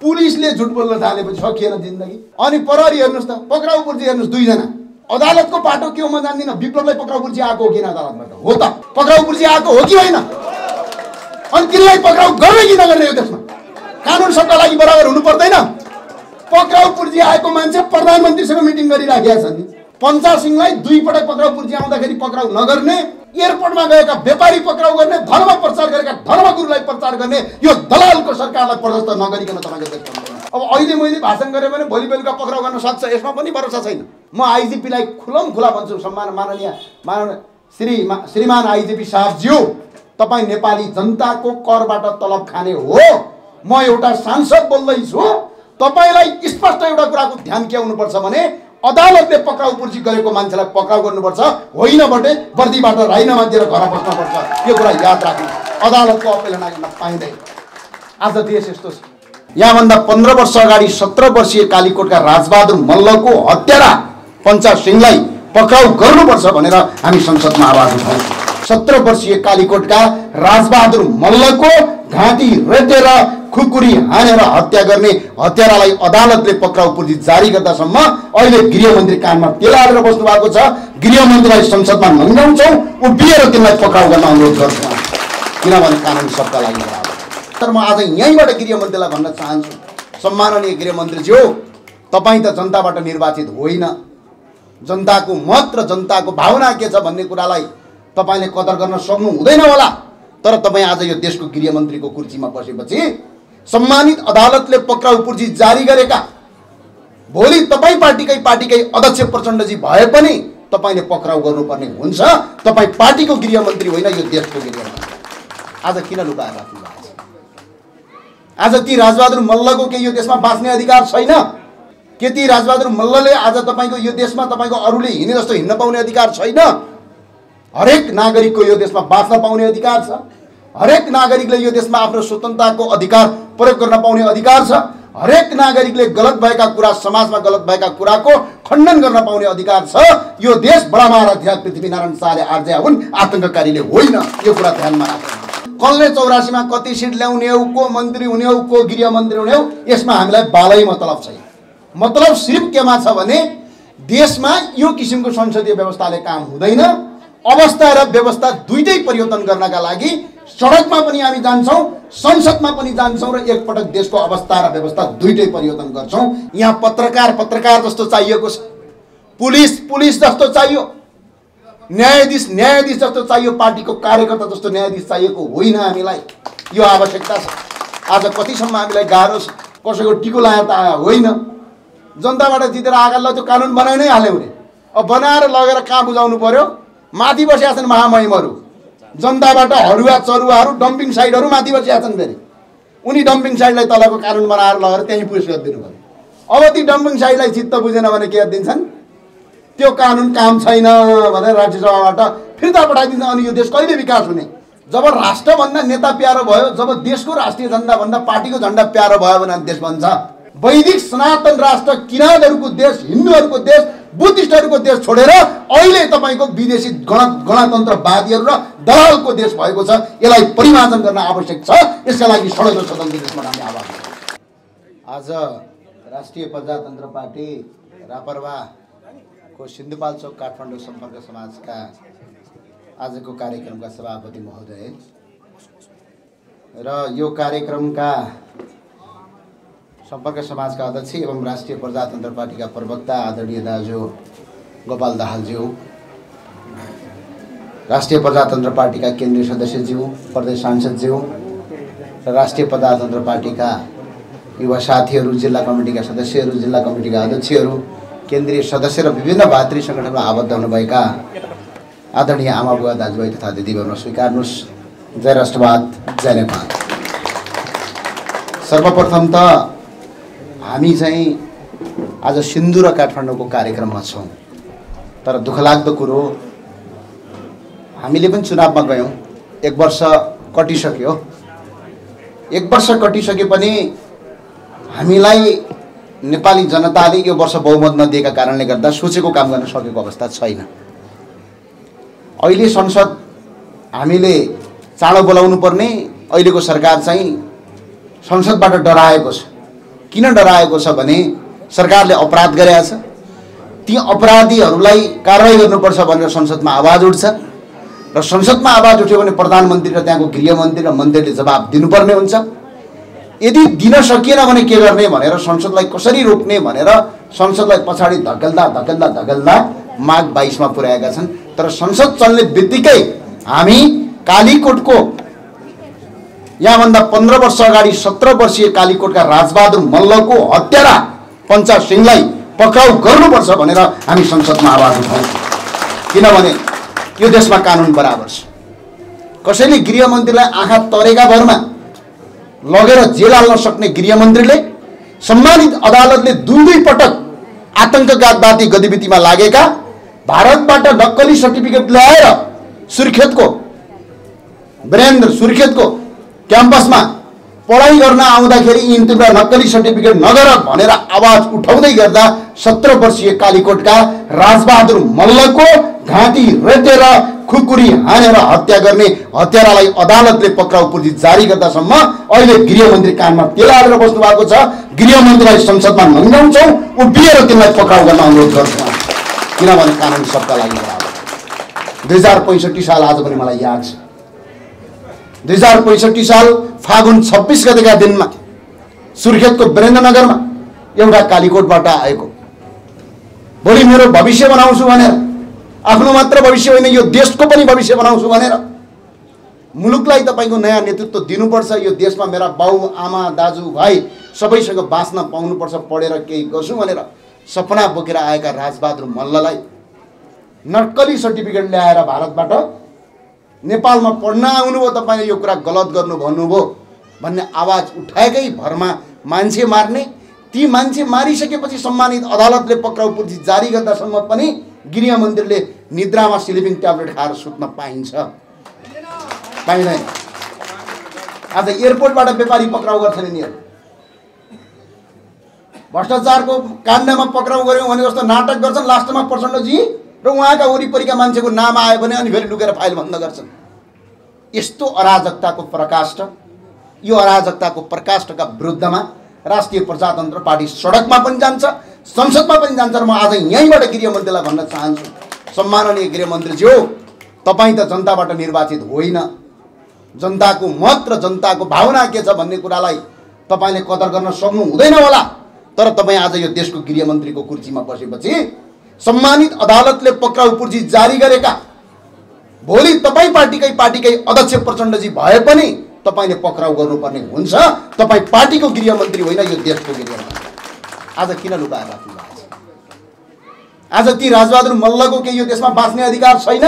पुलिसले झुट बोल्न थालेपछि सकिएन जिन्दगी। अनि प्रहरी हेर्नुस् त, पक्राउ पुर्जी हेर्नुस्, 2 जना। अदालतको पाटो के हो म जान्दिनँ, विप्लवलाई पक्राउ पुर्जी आएको हो किन अदालतबाट? हो त, पक्राउ पुर्जी आएको हो कि होइन? अनि तिनलाई पक्राउ गर्ने कि नगर्ने हो त्यसमा? कानुन सबका लागि बराबर हुनु पर्दैन? पक्राउ पुर्जी आएको मान्छे प्रधानमन्त्रीसँग मिटिङ गरिराखेका छन् नि। पञ्चाल सिंहलाई 2 पटक पक्राउ पुर्जी आउँदाखेरि पक्राउ नगर्ने, एयरपोर्टमा गएका व्यापारी पक्राउ गर्ने, धर्म प्रचार गरेका धर्मगुरुलाई प्रचार गर्ने यो दलालको सरकारलाई प्रदर्शन नगरिकन तपाईको देश चल्दैन। अब अहिले मैले भाषण गरेँ भने भोलि बेलुका पक्राउ गर्न सक्छ, यसमा पनि भरोसा छैन। म आइजिपीलाई खुला भन्छु, माननीय श्रीमान आइजिपी साहबज्यू, तपाईँ नेपाली जनताको करबाट तलब खाने हो। म एउटा सांसद बोल्दैछु, तपाईलाई स्पष्ट एउटा कुराको ध्यान के आउनुपर्छ भने अदालतले पक्राउ पुर्जी गरेको मान्छेलाई पक्राउ गर्नुपर्छ, होइन भने वर्दीबाट राजीनामा दिएर घर बस्नुपर्छ। यो कुरा याद राख्नु, अदालतको अपेलना गर्न पाइँदैन। आज देश यस्तो छ। यहाँभन्दा 15 वर्ष अगाडि 17 वर्षीय कालीकोटका राजबहादुर मल्लको हत्यारा पञ्चाल सिंहलाई पक्राउ गर्नुपर्छ भनेर हामी संसदमा आवाज उठायौँ। 17 वर्षीय कालीकोटका राजबहादुर मल्लको घाँटी रेटेर खुकुरी हानेर हत्या गर्ने हत्यारालाई अदालतले पक्राउ पुर्जी जारी गर्दासम्म अहिले गृहमन्त्री कानमा तेल हालेर बस्नु भएको छ। गृहमन्त्रीलाई संसदमा नङ्गाउँछौँ, उभिएर तिनलाई पक्राउ गर्न अनुरोध गर्छौँ, किनभने कानुन सबका लागि बराबर। तर म आज यहीँबाट गृहमन्त्रीलाई भन्न चाहन्छु, सम्माननीय गृहमन्त्रीज्यू, तपाईँ त जनताबाट निर्वाचित होइन। जनताको मत र जनताको भावना के छ भन्ने कुरालाई तपाईँले कदर गर्न सक्नु हुँदैन होला। तर तपाईँ आज यो देशको गृहमन्त्रीको कुर्सीमा बसेपछि सम्मानित अदालतले पक्राउ पुर्जी जारी गरेका भोलि तपाईँ पार्टीकै अध्यक्ष प्रचण्डजी भए पनि तपाईँले पक्राउ गर्नुपर्ने हुन्छ। तपाईँ पार्टीको गृहमन्त्री होइन, यो देशको गृहमन्त्री। आज किन लुकाएर राख्नु भएको छ? आज ती राजबहादुर मल्लको के यो देशमा बाँच्ने अधिकार छैन? के ती राजबहादुर मल्लले आज तपाईँको यो देशमा तपाईँको अरूले हिँडे जस्तो हिँड्न पाउने अधिकार छैन? हरेक नागरिकको यो देशमा बाँच्न पाउने अधिकार छ। हरेक नागरिकले यो देशमा आफ्नो स्वतन्त्रताको अधिकार प्रयोग गर्न पाउने अधिकार छ। हरेक नागरिकले गलत भएका कुरा, समाजमा गलत भएका कुराको खण्डन गर्न पाउने अधिकार छ। यो देश बडा महाराज पृथ्वीनारायण शाहले आर्जया हुन्, आतंककारीले होइन। यो कुरा ध्यानमा राख्नु। कसले 84 मा कति सिट ल्याउने हो, को मन्त्री हुने हो, को गृहमन्त्री हुने हो, यसमा हामीलाई बालै मतलब छैन। मतलब सिर्फ केमा छ भने देशमा यो किसिमको संसदीय व्यवस्थाले काम हुँदैन। अवस्था र व्यवस्था दुईटै परिवर्तन गर्नका लागि सडकमा पनि हामी जान्छौँ, संसदमा पनि जान्छौँ र एकपटक देशको अवस्था र व्यवस्था दुईटै परिवर्तन गर्छौँ। यहाँ पत्रकार जस्तो चाहिएको छ, पुलिस जस्तो चाहियो, न्यायाधीश जस्तो चाहियो, पार्टीको कार्यकर्ता जस्तो न्यायाधीश चाहिएको होइन। हामीलाई यो आवश्यकता छ। आज कतिसम्म हामीलाई गाह्रो छ, कसैको टिको लाएर त आयो होइन। जनताबाट जितेर आगालाई त्यो कानुन बनाइ नै हाल्यौँ रे। अब बनाएर लगेर कहाँ बुझाउनु पर्यो? माथि बसेका छन् महामहिमहरू, जनताबाट हरुवा चरुवाहरू, डम्पिङ साइटहरू माथि बसेका छन्। फेरि उनी डम्पिङ साइटलाई तलको कानुन बनाएर लगेर त्यहीँ पुस गरिदिनु भयो। अब ती डम्पिङ साइटलाई चित्त बुझेन भने के गरिदिन्छन्? त्यो कानुन काम छैन भनेर राज्यसभाबाट फिर्ता पठाइदिन्छ। अनि यो देश कहिले विकास हुने? जब राष्ट्रभन्दा नेता प्यारो भयो, जब देशको राष्ट्रिय झण्डाभन्दा पार्टीको झण्डा प्यारो भयो भने देश बन्छ। वैदिक सनातन राष्ट्र, किराँतहरूको देश, हिन्दूहरूको देश, बुद्धिस्टहरूको देश छोडेर अहिले तपाईँको विदेशी गणतन्त्रवादीहरू र दलालको देश भएको छ। यसलाई परिमार्जन गर्न आवश्यक छ। यसका लागि सडक र स्वतन्त्र देशमा हामी आवाज उठाउँछौँ। आज राष्ट्रिय प्रजातन्त्र पार्टी रापरवाको सिन्धुपाल्चोक काठमाडौँ सम्पर्क समाजका आजको कार्यक्रमका सभापति महोदय र यो कार्यक्रमका सम्पर्क समाजका अध्यक्ष एवं राष्ट्रिय प्रजातन्त्र पार्टीका प्रवक्ता आदरणीय दाजु गोपाल दाहालज्यू, राष्ट्रिय प्रजातन्त्र पार्टीका केन्द्रीय सदस्यज्यू, प्रदेश सांसदज्यू र राष्ट्रिय प्रजातन्त्र पार्टीका युवा साथीहरू, जिल्ला कमिटीका सदस्यहरू, जिल्ला कमिटीका अध्यक्षहरू, केन्द्रीय सदस्य र विभिन्न भातृ सङ्गठनमा आबद्ध हुनुभएका आदरणीय आमाबुवा दाजुभाइ तथा दिदीबहिनी स्वीकार्नुहोस्। जय राष्ट्रवाद, जय नेपाल। सर्वप्रथम त हामी चाहिँ आज सिन्धु र काठमाडौँको कार्यक्रममा छौँ। तर दुःखलाग्दो कुरो, हामीले पनि चुनावमा गयौँ, 1 वर्ष कटिसक्यो। 1 वर्ष कटिसके पनि हामीलाई नेपाली जनताले यो वर्ष बहुमत नदिएका कारणले गर्दा सोचेको काम गर्न सकेको अवस्था छैन। अहिले संसद हामीले चाँडो बोलाउनु पर्ने, अहिलेको सरकार चाहिँ संसदबाट डराएको छ। किन डराएको छ भने सरकारले अपराध गरेको छ, ती अपराधीहरूलाई कारबाही गर्नुपर्छ भनेर संसदमा आवाज उठ्छ र संसदमा आवाज उठ्यो भने प्रधानमन्त्री र त्यहाँको गृहमन्त्री र मन्त्रीले जवाब दिनुपर्ने हुन्छ। यदि दिन सकिएन भने के गर्ने भनेर संसदलाई कसरी रोक्ने भनेर संसदलाई पछाडि धकेल्दा धकेल्दा धकेल्दा माघ 22 मा पुर्याएका छन्। तर संसद चल्ने बित्तिकै हामी कालीकोटको यहाँभन्दा 15 वर्ष अगाडि 17 वर्षीय कालीकोटका राजबहादुर मल्लको हत्यारा पञ्चा सिंहलाई पक्राउ गर्नुपर्छ भनेर हामी संसदमा आवाज उठाउँछौँ। किनभने यो देशमा कानुन बराबर छ। कसैले गृहमन्त्रीलाई आँखा तरेका भरमा लगेर जेल हाल्न सक्ने गृहमन्त्रीले सम्मानित अदालतले दुई पटक आतंकवादी गतिविधिमा लागेका भारतबाट नक्कली सर्टिफिकेट ल्याएर सुर्खेतको वीरेन्द्र सुर्खेतको क्याम्पसमा पढाइ गर्न आउँदाखेरि यिनीहरुलाई नक्कली सर्टिफिकेट नगर भनेर आवाज उठाउँदै गर्दा 17 वर्षीय कालीकोटका राजबहादुर मल्लको घाँटी रेटेर खुकुरी हानेर हत्या गर्ने हत्यारालाई अदालतले पक्राउ पूर्जी जारी गर्दासम्म अहिले गृहमन्त्री कानमा तेल हालेर बस्नु भएको छ। गृहमन्त्रीलाई संसदमा नङ्गाउँछौँ, उभिएर तिनलाई पक्राउ गर्न अनुरोध गर्छौँ। किनभने कानुन सबका लागि बराबर। 2065 साल आज पनि मलाई याद छ। 2065 साल फागुन 26 गतेका दिनमा सुर्खेतको वीरेन्द्रनगरमा एउटा कालीकोटबाट आएको भोलि मेरो भविष्य बनाउँछु भनेर, आफ्नो मात्र भविष्य होइन यो देशको पनि भविष्य बनाउँछु भनेर मुलुकलाई तपाईको नयाँ नेतृत्व दिनुपर्छ, यो देशमा मेरा बाउ आमा दाजु भाइ सबैसँग बाँच्न पाउनुपर्छ, पढेर केही गर्छु भनेर सपना बोकेर आएका राजबहादुर मल्ललाई नक्कली सर्टिफिकेट ल्याएर भारतबाट नेपालमा पढ्न आउनुभयो, तपाईले यो कुरा गलत गर्नु भन्नुभयो भन्ने आवाज उठाएकै भरमा मान्छे मार्ने, ती मान्छे मारिसकेपछि सम्मानित अदालतले पक्राउ पूर्जी जारी गर्दासम्म पनि गृहमन्त्रीले निद्रामा स्लिपिङ ट्याब्लेट खाएर सुत्न पाइन्छ? पाइँदैन। आज एयरपोर्टबाट व्यापारी पक्राउ गर्छन् यिनीहरू, भ्रष्टाचारको काण्डमा पक्राउ गर्यौं भने जस्तो नाटक गर्छन्। लास्टमा प्रचण्डजी र उहाँका वरिपरिका मान्छेको नाम आयो भने अनि फेरि लुकेर फाइल बन्द गर्छन्। यस्तो अराजकताको प्रकाष्ठ, यो अराजकताको प्रकाष्ठका विरुद्धमा राष्ट्रिय प्रजातन्त्र पार्टी सडकमा पनि जान्छ, संसदमा पनि जान्छ। र म आज यहीँबाट गृहमन्त्रीलाई भन्न चाहन्छु, सम्माननीय गृहमन्त्रीज्यू, तपाईँ त जनताबाट निर्वाचित होइन। जनताको मत र जनताको भावना के छ भन्ने कुरालाई तपाईले कदर गर्न सक्नु हुँदैन होला। तर तपाईँ आज यो देशको गृहमन्त्रीको कुर्सीमा बसेपछि सम्मानित अदालतले पक्राउ पूर्जी जारी गरेका भोलि तपाईँ पार्टीकै अध्यक्ष प्रचण्डजी भए पनि तपाईले पक्राउ गर्नुपर्ने हुन्छ। तपाईँ पार्टीको गृहमन्त्री होइन, यो देशको गृहमन्त्री। आज किन लुकाएर राख्नु भएको छ? आज ती राजबहादुर मल्लको के यो देशमा बाँच्ने अधिकार छैन?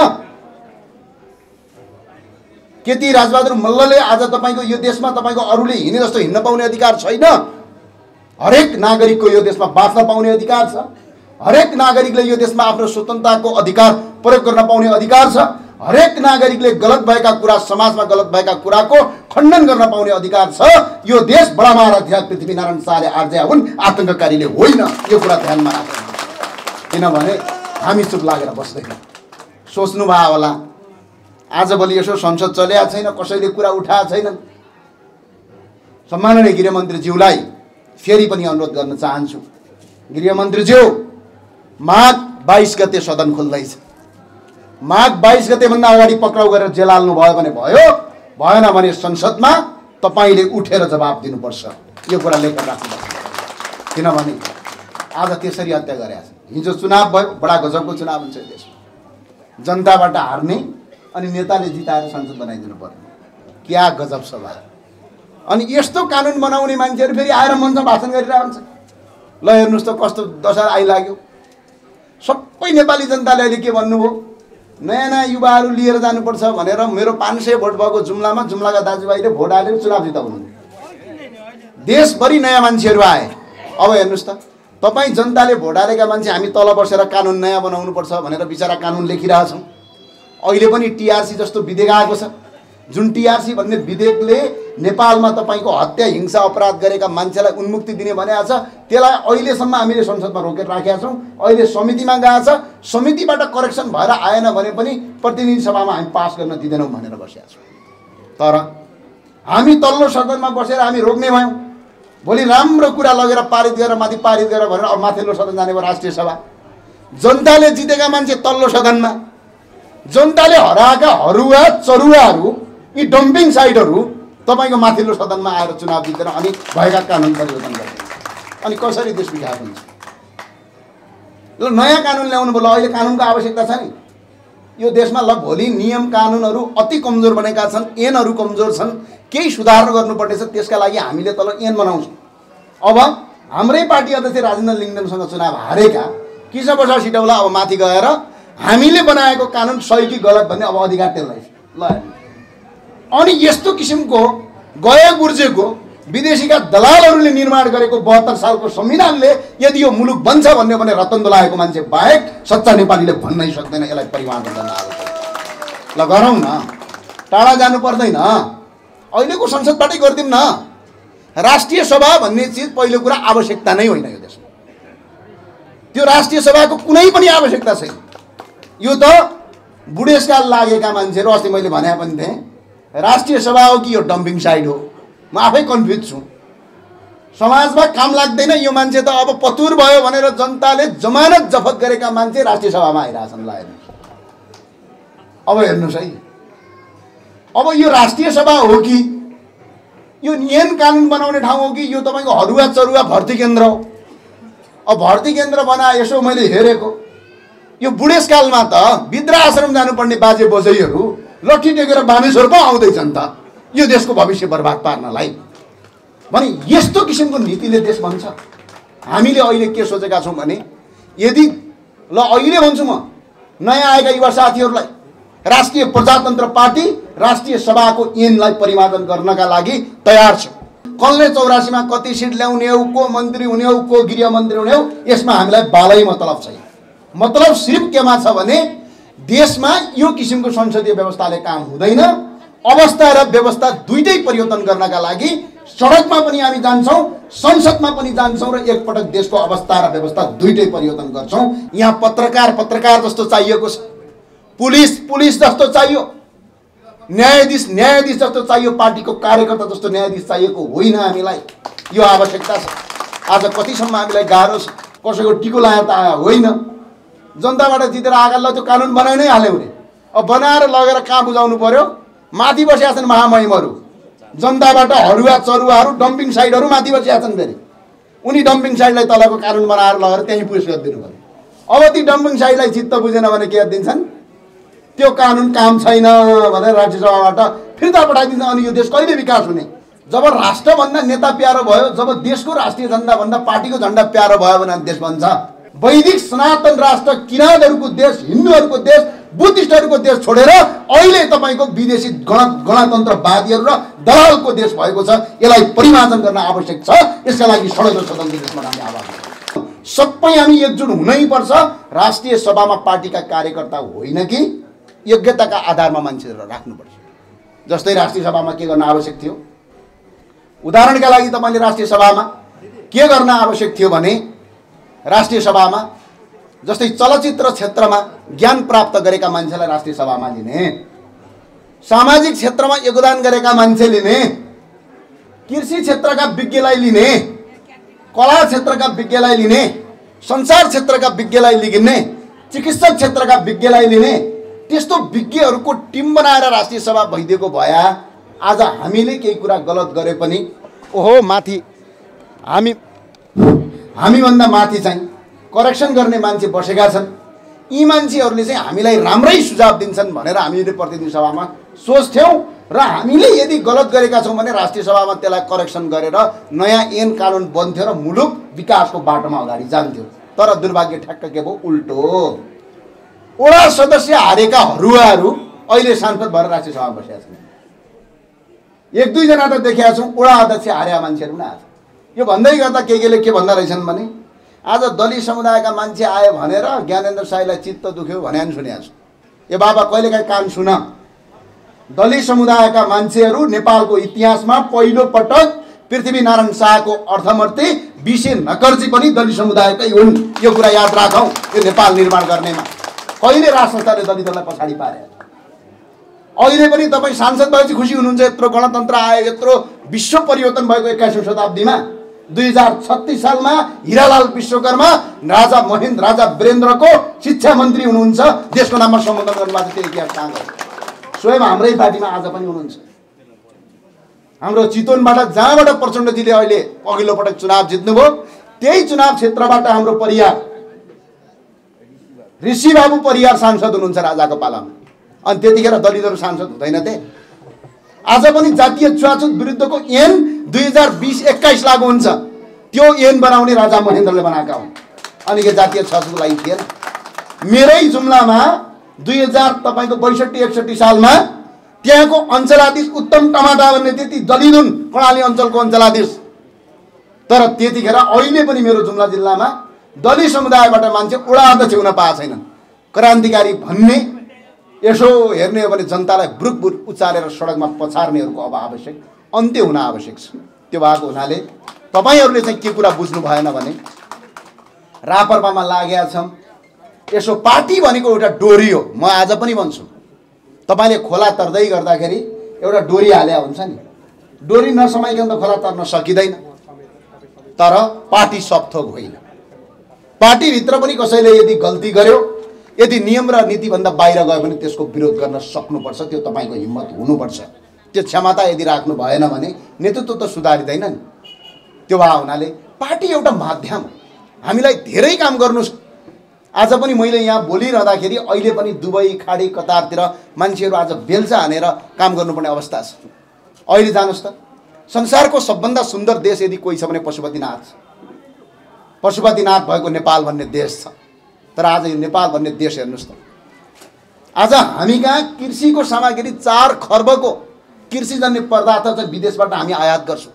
के ती राजबहादुर मल्लले आज तपाईको यो देशमा तपाईको अरूले हिँड्ने जस्तो हिँड्न पाउने अधिकार छैन? हरेक नागरिकको यो देशमा बाँच्न पाउने अधिकार छ। हरेक नागरिकले यो देशमा आफ्नो स्वतन्त्रताको अधिकार प्रयोग गर्न पाउने अधिकार छ। हरेक नागरिकले गलत भएका कुरा, समाजमा गलत भएका कुराको खण्डन गर्न पाउने अधिकार छ। यो देश बडा महाराज पृथ्वीनारायण शाहले आर्जया हुन्, आतंककारीले होइन। यो कुरा ध्यानमा राख्नु, किनभने हामी चुप लागेर बस्दैनौँ। सोच्नुभयो होला आजभोलि यसो संसद चलेको छैन, कसैले कुरा उठाएको छैन। सम्माननीय गृहमन्त्रीज्यूलाई फेरि पनि अनुरोध गर्न चाहन्छु, गृहमन्त्रीज्यू, माघ 22 गते सदन खुल्दैछ। माघ 22 गते भन्दा अगाडि पक्राउ गरेर जेल हाल्नु भयो भने भयो, भएन भने संसदमा तपाईले उठेर जवाब दिनुपर्छ। यो कुरा लेखेर राख्नुपर्छ। किनभने आज त्यसरी हत्या गरेका छन्। हिजो चुनाव भयो, बडा गजबको चुनाव हुन्छ देशमा। जनताबाट हार्ने अनि नेताले जिताएर संसद बनाइदिनु पर्ने, क्या गजब सभा। अनि यस्तो कानुन बनाउने मान्छेहरू फेरि आएर मञ्चमा भाषण गरिरहन्छ। ल हेर्नुहोस् त कस्तो दशा आइलाग्यो। सबै नेपाली जनताले अहिले के भन्नुभयो, नयाँ नयाँ युवाहरू लिएर जानुपर्छ भनेर मेरो 500 भोट भएको जुम्लाका दाजुभाइले भोट हालेर चुनाव जिताउनु। देशभरि नयाँ मान्छेहरू आए। अब हेर्नुहोस् त, तपाईँ जनताले भोट हालेका मान्छे हामी तल बसेर कानुन नयाँ बनाउनुपर्छ भनेर बिचरा कानुन लेखिरहेछौँ। अहिले पनि टीआरसी जस्तो विधेयक आएको छ, जुन टीआरसी भन्ने विधेयकले नेपालमा तपाईको हत्या हिंसा अपराध गरेका मान्छेलाई उन्मुक्ति दिने भनेको छ। त्यसलाई अहिलेसम्म हामीले संसदमा रोकेर राखेका छौँ। अहिले समितिमा गएको छ, समितिबाट करेक्सन भएर आएन भने पनि प्रतिनिधि सभामा हामी पास गर्न दिँदैनौँ भनेर बसेका छौँ। तर हामी तल्लो सदनमा बसेर हामी रोक्ने भयौँ। भोलि राम्रो कुरा लगेर पारित गरेर माथि पारित गरेर भनेर अब माथिल्लो सदन जाने भयो राष्ट्रिय सभा। जनताले जितेका मान्छे तल्लो सदनमा, जनताले हराएका हरुवा चरुवाहरू यी डम्पिङ साइटहरू तपाईँको माथिल्लो सदनमा आएर चुनाव जितेर अनि भएका कानुन परिवर्तन गर्छ। अनि कसरी देश विकास हुन्छ? ल नयाँ कानुन ल्याउनु भयो। अहिले कानुनको आवश्यकता छ नि यो देशमा। ल भोलि नियम कानुनहरू अति कमजोर बनेका छन्, ऐनहरू कमजोर छन्, केही सुधार गर्नुपर्ने छ। त्यसका लागि हामीले तल ऐन बनाउँछौँ। अब हाम्रै पार्टी अध्यक्ष राजेन्द्र लिङ्गदेनसँग चुनाव हारेका कृष्णप्रसाद सिटौला अब माथि गएर हामीले बनाएको कानुन सही कि गलत भन्ने अब अधिकार त्यसलाई ल। अनि यस्तो किसिमको गए गुर्जेको विदेशीका दलालहरूले निर्माण गरेको 72 सालको संविधानले यदि यो मुलुक बन्छ भन्ने भने रतन दोलाएको मान्छे बाहेक सच्चा नेपालीले भन्नै सक्दैन यसलाई परिवर्तन गर्न आवश्यक। ल गरौँ न, टाढा जानु पर्दैन, अहिलेको संसदबाटै गरिदिउँ न। राष्ट्रिय सभा भन्ने चिज पहिलो कुरा आवश्यकता नै होइन यो देशमा। त्यो राष्ट्रिय सभाको कुनै पनि आवश्यकता छैन। यो त बुढेसकाल लागेका मान्छेहरू, अस्ति मैले भने पनि थिएँ, राष्ट्रिय सभा हो कि यो डम्पिङ साइट हो? म आफै कन्फ्युज छु। समाजमा काम लाग्दैन यो मान्छे त अब पतुर भयो भनेर जनताले जमानत जफत गरेका मान्छे राष्ट्रिय सभामा आइरहेछन्। ल हेर्नुहोस्, अब हेर्नुहोस् है, अब यो राष्ट्रिय सभा हो कि यो नियम कानुन बनाउने ठाउँ हो कि यो तपाईँको हरुवा चरुवा भर्ती केन्द्र हो? अब भर्ती केन्द्र बनाए यसो मैले हेरेको यो बुढेसकालमा त वृद्धाश्रम जानुपर्ने बाजे बोजैहरू लट्ठी टेकेर बानेश्वर पो आउँदैछन् त यो देशको भविष्य बर्बाद पार्नलाई। भने यस्तो किसिमको नीतिले देश बन्छ। हामीले अहिले के सोचेका छौँ भने यदि ल अहिले भन्छु म नयाँ आएका युवा साथीहरूलाई राष्ट्रिय प्रजातन्त्र पार्टी राष्ट्रिय सभाको ऐनलाई परिमार्जन गर्नका लागि तयार छ। कसले 84 मा कति सिट ल्याउने हो, को मन्त्री हुने हो, को गृहमन्त्री हुने हो, यसमा हामीलाई बालै मतलब छैन। मतलब सिर्फ केमा छ भने देशमा यो किसिमको संसदीय व्यवस्थाले काम हुँदैन। अवस्था र व्यवस्था दुईटै परिवर्तन गर्नका लागि सडकमा पनि हामी जान्छौँ, संसदमा पनि जान्छौँ र एकपटक देशको अवस्था र व्यवस्था दुईटै परिवर्तन गर्छौँ। यहाँ पत्रकार जस्तो चाहिएको छ, पुलिस जस्तो चाहियो, न्यायाधीश जस्तो चाहियो, पार्टीको कार्यकर्ता जस्तो न्यायाधीश चाहिएको होइन। हामीलाई यो आवश्यकता छ। आज कतिसम्म हामीलाई गाह्रो छ, कसैको टिको लाएर त आयो होइन, जनताबाट जितेर आएका ल त्यो कानुन बनाइ नै हाल्यो भने अब बनाएर लगेर कहाँ बुझाउनु पर्यो? माथि बसेका छन् महामहिमहरू, जनताबाट हरुवा चरुवाहरू डम्पिङ साइटहरू माथि बसेका छन्। फेरि उनी डम्पिङ साइटलाई तलको कानुन बनाएर लगेर त्यहीँ पुस गरिदिनु पर्यो। अब ती डम्पिङ साइटलाई चित्त बुझेन भने के गरिदिन्छन्? त्यो कानुन काम छैन भनेर राज्य सभाबाट फिर्ता पठाइदिन्छ। अनि यो देश कहिले विकास हुने? जब राष्ट्रभन्दा नेता प्यारो भयो, जब देशको राष्ट्रिय झन्डाभन्दा पार्टीको झन्डा प्यारो भयो भने देश बन्छ। वैदिक सनातन राष्ट्र, किराँतहरूको देश, हिन्दूहरूको देश, बुद्धिस्टहरूको देश छोडेर अहिले तपाईँको विदेशी गणतन्त्रवादीहरू र दलालको देश भएको छ। यसलाई परिमार्जन गर्न आवश्यक छ। यसका लागि सडक सदन देशमा हामी आवाज सबै हामी एकजुट हुनैपर्छ। राष्ट्रिय सभामा पार्टीका कार्यकर्ता होइन कि योग्यताका आधारमा मान्छेहरू राख्नुपर्छ। जस्तै राष्ट्रिय सभामा के गर्न आवश्यक थियो? उदाहरणका लागि तपाईँले राष्ट्रिय सभामा के गर्न आवश्यक थियो भने राष्ट्रिय सभामा जस्तै चलचित्र क्षेत्रमा ज्ञान प्राप्त गरेका मान्छेलाई राष्ट्रिय सभामा लिने, सामाजिक क्षेत्रमा योगदान गरेका मान्छे लिने, कृषि क्षेत्रका विज्ञलाई लिने, कला क्षेत्रका विज्ञलाई लिने, संचार क्षेत्रका विज्ञलाई लिने, चिकित्सा क्षेत्रका विज्ञलाई लिने, त्यस्तो विज्ञहरूको टिम बनाएर राष्ट्रिय सभा भइदिएको भए आज हामीले केही कुरा गलत गरे पनि ओहो माथि हामीभन्दा माथि चाहिँ करेक्सन गर्ने मान्छे बसेका छन्। यी मान्छेहरूले चाहिँ हामीलाई राम्रै सुझाव दिन्छन् भनेर हामीले प्रतिनिधि सभामा सोच्थ्यौँ र हामीले यदि गलत गरेका छौँ भने राष्ट्रिय सभामा त्यसलाई करेक्सन गरेर नयाँ ऐन कानुन बन्थ्यो र मुलुक विकासको बाटोमा अगाडि जान्थ्यो। तर दुर्भाग्य ठ्याक्क के भयो? उल्टो। वडा सदस्य हारेका हरुवाहरू अहिले सांसद भएर राष्ट्रिय सभामा बसेका छन्। एक दुईजना त देखेका छौँ वडा अध्यक्ष हारेका मान्छेहरू पनि आज। यो भन्दै गर्दा केले के भन्दा रहेछन् भने आज दलित समुदायका मान्छे आयो भनेर ज्ञानेन्द्र साईलाई चित्त दुख्यो भने पनि सुनेको छु। ए बाबा कहिलेकाहीँ कान सुन, दलित समुदायका मान्छेहरू नेपालको इतिहासमा पहिलो पटक पृथ्वीनारायण शाहको अर्थमन्त्री बिसे नकर्जी पनि दलित समुदायकै हुन्। यो कुरा याद राखौँ। यो नेपाल निर्माण गर्नेमा कहिले राज संस्थाले दलितहरूलाई पछाडि पारे? अहिले पनि तपाईँ सांसद भएपछि खुसी हुनुहुन्छ? यत्रो गणतन्त्र आयो, यत्रो विश्व परिवर्तन भएको 21औं शताब्दीमा 2036 सालमा हिरालाल विश्वकर्मा राजा महेन्द्र राजा वीरेन्द्रको शिक्षा मन्त्री हुनुहुन्छ। देशको नाममा सम्बोधन गर्नुभएको त्यो इतिहास कहाँ गयो? स्वयं हाम्रै पार्टीमा आज पनि हुनुहुन्छ। हाम्रो चितवनबाट जहाँबाट प्रचण्डजीले अहिले अघिल्लो पटक चुनाव जित्नुभयो त्यही चुनाव क्षेत्रबाट हाम्रो परिवार ऋषिबाबु परिवार सांसद हुनुहुन्छ राजाको पालामा। अनि त्यतिखेर दलितहरू सांसद हुँदैनथे। आज पनि जातीय छुवाछुत विरुद्धको ऐन 2020-21 लागू हुन्छ। त्यो ऐन बनाउने राजा महेन्द्रले बनाएका हुन्। अनि के जातीय छुवाछुतको लागि थिएन? मेरै जुम्लामा 2062-61 सालमा त्यहाँको अञ्चलाधीश उत्तम टमाटा भन्ने त्यति दलित हुन्, कर्णाली अञ्चलको अञ्चलाधीश। तर त्यतिखेर अहिले पनि मेरो जुम्ला जिल्लामा दलित समुदायबाट मान्छे वडा अध्यक्ष हुन पाएको छैनन्। क्रान्तिकारी भन्ने यसो हेर्ने हो भने जनतालाई बुरुक बुरुक उचालेर सडकमा पछार्नेहरूको अब आवश्यक अन्त्य हुन आवश्यक छ। त्यो भएको हुनाले तपाईँहरूले चाहिँ के कुरा बुझ्नु भएन भने रापरपामा लागेका छौँ। यसो पार्टी भनेको एउटा डोरी हो। म आज पनि भन्छु, तपाईँले खोला तर्दै गर्दाखेरि एउटा डोरी हाल्या हुन्छ नि, डोरी नसमाइकन त खोला तर्न सकिँदैन। तर पार्टी सबथोक होइन। पार्टीभित्र पनि कसैले यदि गल्ती गर्यो, यदि नियम र नीतिभन्दा बाहिर गयो भने त्यसको विरोध गर्न सक्नुपर्छ। त्यो तपाईँको हिम्मत हुनुपर्छ। त्यो क्षमता यदि राख्नु भएन भने नेतृत्व त सुधारिँदैन नि। त्यो भए हुनाले पार्टी एउटा माध्यम हो। हामीलाई धेरै काम गर्नु छ। आज पनि मैले यहाँ बोलिरहँदाखेरि अहिले पनि दुबई खाडी कतारतिर मान्छेहरू आज बेल्चा हानेर काम गर्नुपर्ने अवस्था छ। अहिले जानुहोस् त, संसारको सबभन्दा सुन्दर देश यदि कोही छ भने पशुपतिनाथ। पशुपतिनाथ भएको नेपाल भन्ने देश छ। तर आज यो नेपाल भन्ने देश हेर्नुहोस् त, आज हामी कहाँ कृषिको सामग्री 4 खर्बको कृषिजन्य पदार्थ चाहिँ विदेशबाट हामी आयात गर्छौँ।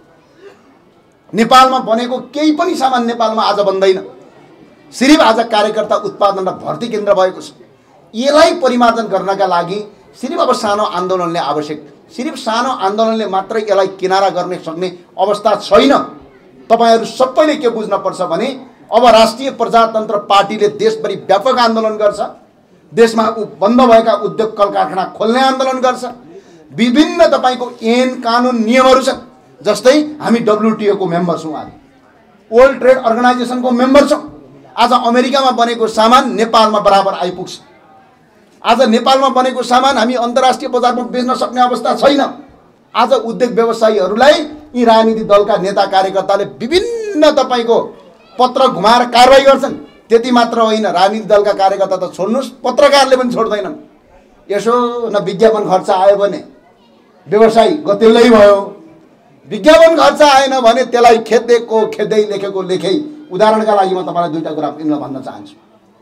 नेपालमा बनेको केही पनि सामान नेपालमा आज बन्दैन। सिर्फ आज कार्यकर्ता उत्पादन र भर्ती केन्द्र भएको छ। यसलाई परिमार्जन गर्नका लागि सिर्फ अब सानो आन्दोलनले आवश्यक। सिर्फ सानो आन्दोलनले मात्रै यसलाई किनारा गर्न सक्ने अवस्था छैन। तपाईहरू सबैले के बुझ्नुपर्छ भने अब राष्ट्रिय प्रजातन्त्र पार्टीले देशभरि व्यापक आन्दोलन गर्छ। देशमा बन्द भएका उद्योग कल कारखाना खोल्ने आन्दोलन गर्छ। विभिन्न तपाईँको ऐन कानुन नियमहरू छन्। जस्तै हामी WTO को मेम्बर छौँ, आज वर्ल्ड ट्रेड अर्गनाइजेसनको मेम्बर छौँ। आज अमेरिकामा बनेको सामान नेपालमा बराबर आइपुग्छ। आज नेपालमा बनेको सामान हामी अन्तर्राष्ट्रिय बजारमा बेच्न सक्ने अवस्था छैन। आज उद्योग व्यवसायीहरूलाई यी राजनीतिक दलका नेता कार्यकर्ताले विभिन्न तपाईँको पत्र घुमाएर कारवाही गर्छन्। त्यति मात्र होइन, राजनीतिक दलका कार्यकर्ता त छोड्नुहोस्, पत्रकारले पनि छोड्दैनन्। यसो न विज्ञापन खर्च आयो भने व्यवसायी गतिलै भयो, विज्ञापन खर्च आएन भने त्यसलाई खेद्दै लेखेको लेखै। उदाहरणका लागि म तपाईँलाई दुईटा कुरा भन्न चाहन्छु।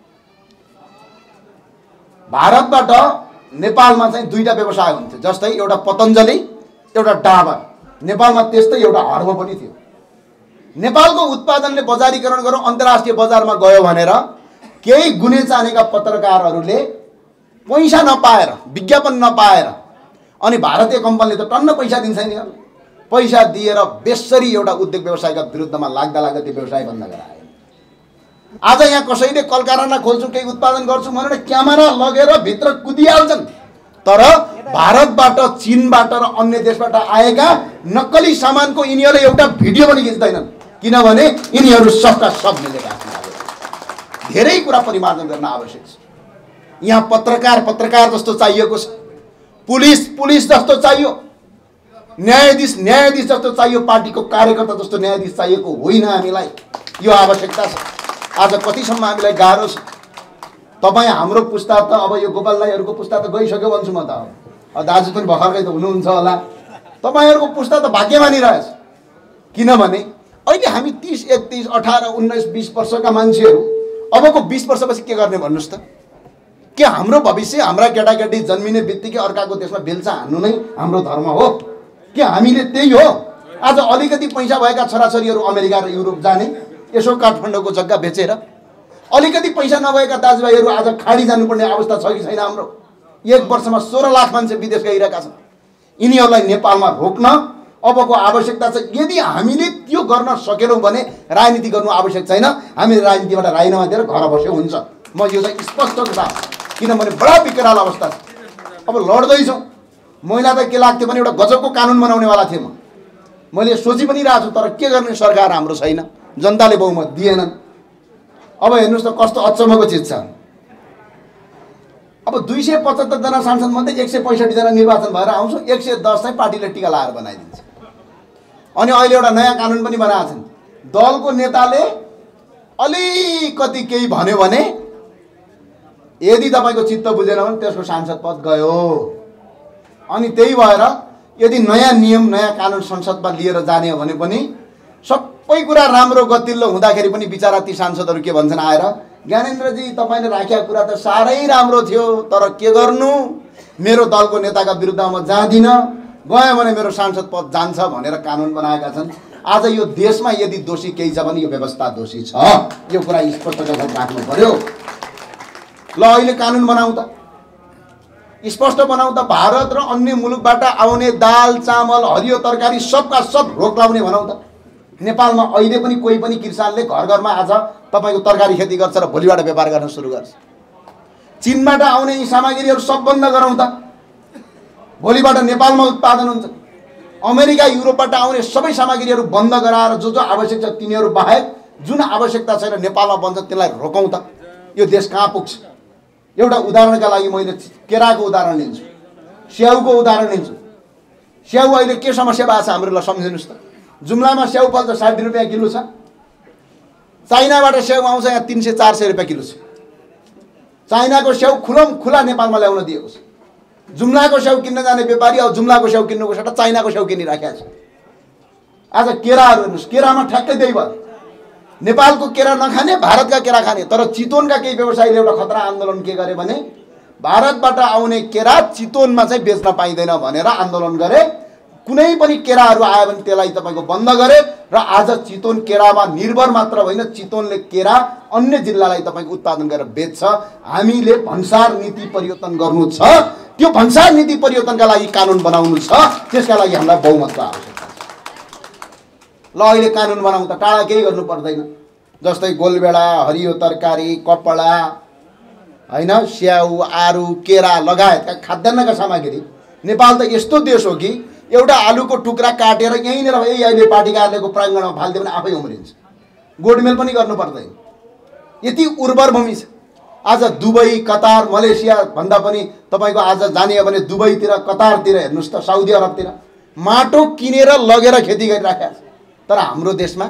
भारतबाट नेपालमा चाहिँ दुईटा व्यवसाय हुन्थ्यो। जस्तै एउटा पतञ्जलि, एउटा डाबर। नेपालमा त्यस्तै एउटा हर्ब पनि थियो। नेपालको उत्पादनले बजारीकरण गरौँ, अन्तर्राष्ट्रिय बजारमा गयो भनेर केही गुने चानेका पत्रकारहरूले पैसा नपाएर, विज्ञापन नपाएर, अनि भारतीय कम्पनीले त टन्न पैसा दिन्छ नि, पैसा दिएर बेसरी एउटा उद्योग व्यवसायका विरुद्धमा लाग्दा त्यो व्यवसाय बन्द गराए। आज यहाँ कसैले कल कारखाना खोल्छु, केही उत्पादन गर्छु भनेर क्यामेरा लगेर भित्र कुदिहाल्छन्। तर भारतबाट, चीनबाट र अन्य देशबाट आएका नक्कली सामानको यिनीहरूले एउटा भिडियो पनि खिच्दैनन्, किनभने यिनीहरू सबका सब मिलेका छन्। धेरै कुरा परिमार्जन गर्न आवश्यक छ। यहाँ पत्रकार जस्तो चाहिएको छ, पुलिस जस्तो चाहियो, न्यायाधीश जस्तो चाहियो, पार्टीको कार्यकर्ता जस्तो न्यायाधीश चाहिएको होइन। हामीलाई यो आवश्यकता छ। आज कतिसम्म हामीलाई गाह्रो छ। तपाईँ हाम्रो पुस्ता त अब यो गोपाल दाईहरूको पुस्ता त गइसक्यो भन्छु म त। दाजु पनि भर्खरै त हुनुहुन्छ होला। तपाईँहरूको पुस्ता त भाग्यमानी रहेछ। किनभने अहिले हामी 30, 31, 18, 19, 20 वर्षका मान्छेहरू अबको 20 वर्षपछि के गर्ने भन्नुहोस् त? के हाम्रो भविष्य, हाम्रा केटाकेटी जन्मिने बित्तिकै अर्काको देशमा बेल्चा हान्नु नै हाम्रो धर्म हो? के हामीले त्यही हो? आज अलिकति पैसा भएका छोराछोरीहरू अमेरिका र युरोप जाने, यसो काठमाडौँको जग्गा बेचेर। अलिकति पैसा नभएका दाजुभाइहरू आज खाडी जानुपर्ने अवस्था छ कि छैन? हाम्रो 1 वर्षमा 16 लाख मान्छे विदेश गइरहेका छन्। यिनीहरूलाई नेपालमा रोक्न अबको आवश्यकता छ। यदि हामीले त्यो गर्न सकेनौँ भने राजनीति गर्नु आवश्यक छैन। हामीले राजनीतिबाट राजीनामा दिएर घर बस्यो हुन्छ। म यो चाहिँ स्पष्ट कुरा, किनभने बडा विकराल अवस्था छ। अब लड्दैछौँ। महिला त के लाग्थ्यो भने एउटा गजबको कानुन बनाउनेवाला थिएँ म। मैले सोची पनि रहेको छु, तर के गर्ने, सरकार हाम्रो छैन, जनताले बहुमत दिएनन्। अब हेर्नुहोस् त कस्तो अचम्मको चिज छ। अब 275 जना सांसद मध्ये 165 जना निर्वाचन भएर आउँछ, 110 चाहिँ पार्टीले टिका लाएर बनाइदिन्छ। अनि अहिले एउटा नयाँ कानुन पनि बनाएको छन्, दलको नेताले अलिकति केही भन्यो भने यदि तपाईँको चित्त बुझेन भने त्यसको सांसद पद गयो। अनि त्यही भएर यदि नयाँ नियम नयाँ कानुन संसदमा लिएर जाने हो भने पनि सबै कुरा राम्रो गतिलो हुँदाखेरि पनि बिचारा ती सांसदहरू के भन्छन् आएर, ज्ञानेन्द्रजी तपाईँले राखेको कुरा त साह्रै राम्रो थियो, तर के गर्नु, मेरो दलको नेताका विरुद्धमा म जाँदिनँ, गयो भने मेरो सांसद पद जान्छ भनेर कानुन बनाएका छन्। आज यो देशमा यदि दोषी केही छ भने यो व्यवस्था दोषी छ, यो कुरा स्पष्ट राख्नु पर्यो। ल अहिले कानुन बनाऊ त, स्पष्ट बनाऊ त, भारत र अन्य मुलुकबाट आउने दाल चामल हरियो तरकारी सबका सब रोक लाउने भनौँ त। नेपालमा अहिले पनि कोही पनि किसानले घर घरमा आज तपाईँको तरकारी खेती गर्छ र भोलिबाट व्यापार गर्न सुरु गर्छ। चीनबाट आउने यी सामग्रीहरू सब बन्द गरौँ त, भोलिबाट नेपालमा उत्पादन हुन्छ। अमेरिका युरोपबाट आउने सबै सामग्रीहरू बन्द गराएर जो जो आवश्यक छ तिनीहरू बाहेक जुन आवश्यकता छैन नेपालमा बन्छ त्यसलाई रोकौँ त। यो देश कहाँ पुग्छ? एउटा उदाहरणका लागि मैले केराको उदाहरण लिन्छु, स्याउको उदाहरण लिन्छु। स्याउ अहिले के समस्या भएको छ हाम्रो, ल सम्झिनुहोस् त। जुम्लामा स्याउ फल्छ 60 रुपियाँ किलो छ, चाइनाबाट स्याउ आउँछ यहाँ 300-400 रुपियाँ किलो छ। चाइनाको स्याउ खुला नेपालमा ल्याउन दिएको छ। जुम्लाको स्याउ किन्न जाने व्यापारी अब जुम्लाको स्याउ किन्नुको सट्टा चाइनाको स्याउ किनिराखेका छ। आज केराहरू हेर्नुहोस्, केरामा ठ्याक्कै त्यही भयो, नेपालको केरा नखाने भारतका केरा खाने। तर चितवनका केही व्यवसायीले एउटा खतरा आन्दोलन के गरे भने भारतबाट आउने केरा चितवनमा चाहिँ बेच्न पाइँदैन भनेर आन्दोलन गरे। कुनै पनि केराहरू आयो भने त्यसलाई तपाईँको बन्द गरे र आज चितवन केरामा निर्भर मात्र होइन, चितवनले केरा अन्य जिल्लालाई तपाईँको उत्पादन गरेर बेच्छ। हामीले भन्सार नीति परिवर्तन गर्नु छ, त्यो भन्सार नीति परिवर्तनका लागि कानुन बनाउनु छ, त्यसका लागि हामीलाई बहुमतको आवश्यकता छ। ल अहिले कानुन बनाउँ त, टाढा केही गर्नु पर्दैन। जस्तै गोलबेडा हरियो तरकारी कपडा होइन, स्याउ आरू केरा लगायतका खाद्यान्नका सामग्री। नेपाल त यस्तो देश हो कि एउटा आलुको टुक्रा काटेर यहीँनिर अहिले पार्टी कार्यालयको प्राङ्गणमा फालिदियो भने आफै उम्रिन्छ, गोडमेल पनि गर्नु पर्दैन, यति उर्वर भूमि छ। आज दुबई कतार मलेसिया भन्दा पनि तपाईँको आज जाने हो भने दुबईतिर कतारतिर हेर्नुहोस् त, साउदी अरबतिर माटो किनेर लगेर खेती गरिराखेका छ। तर हाम्रो देशमा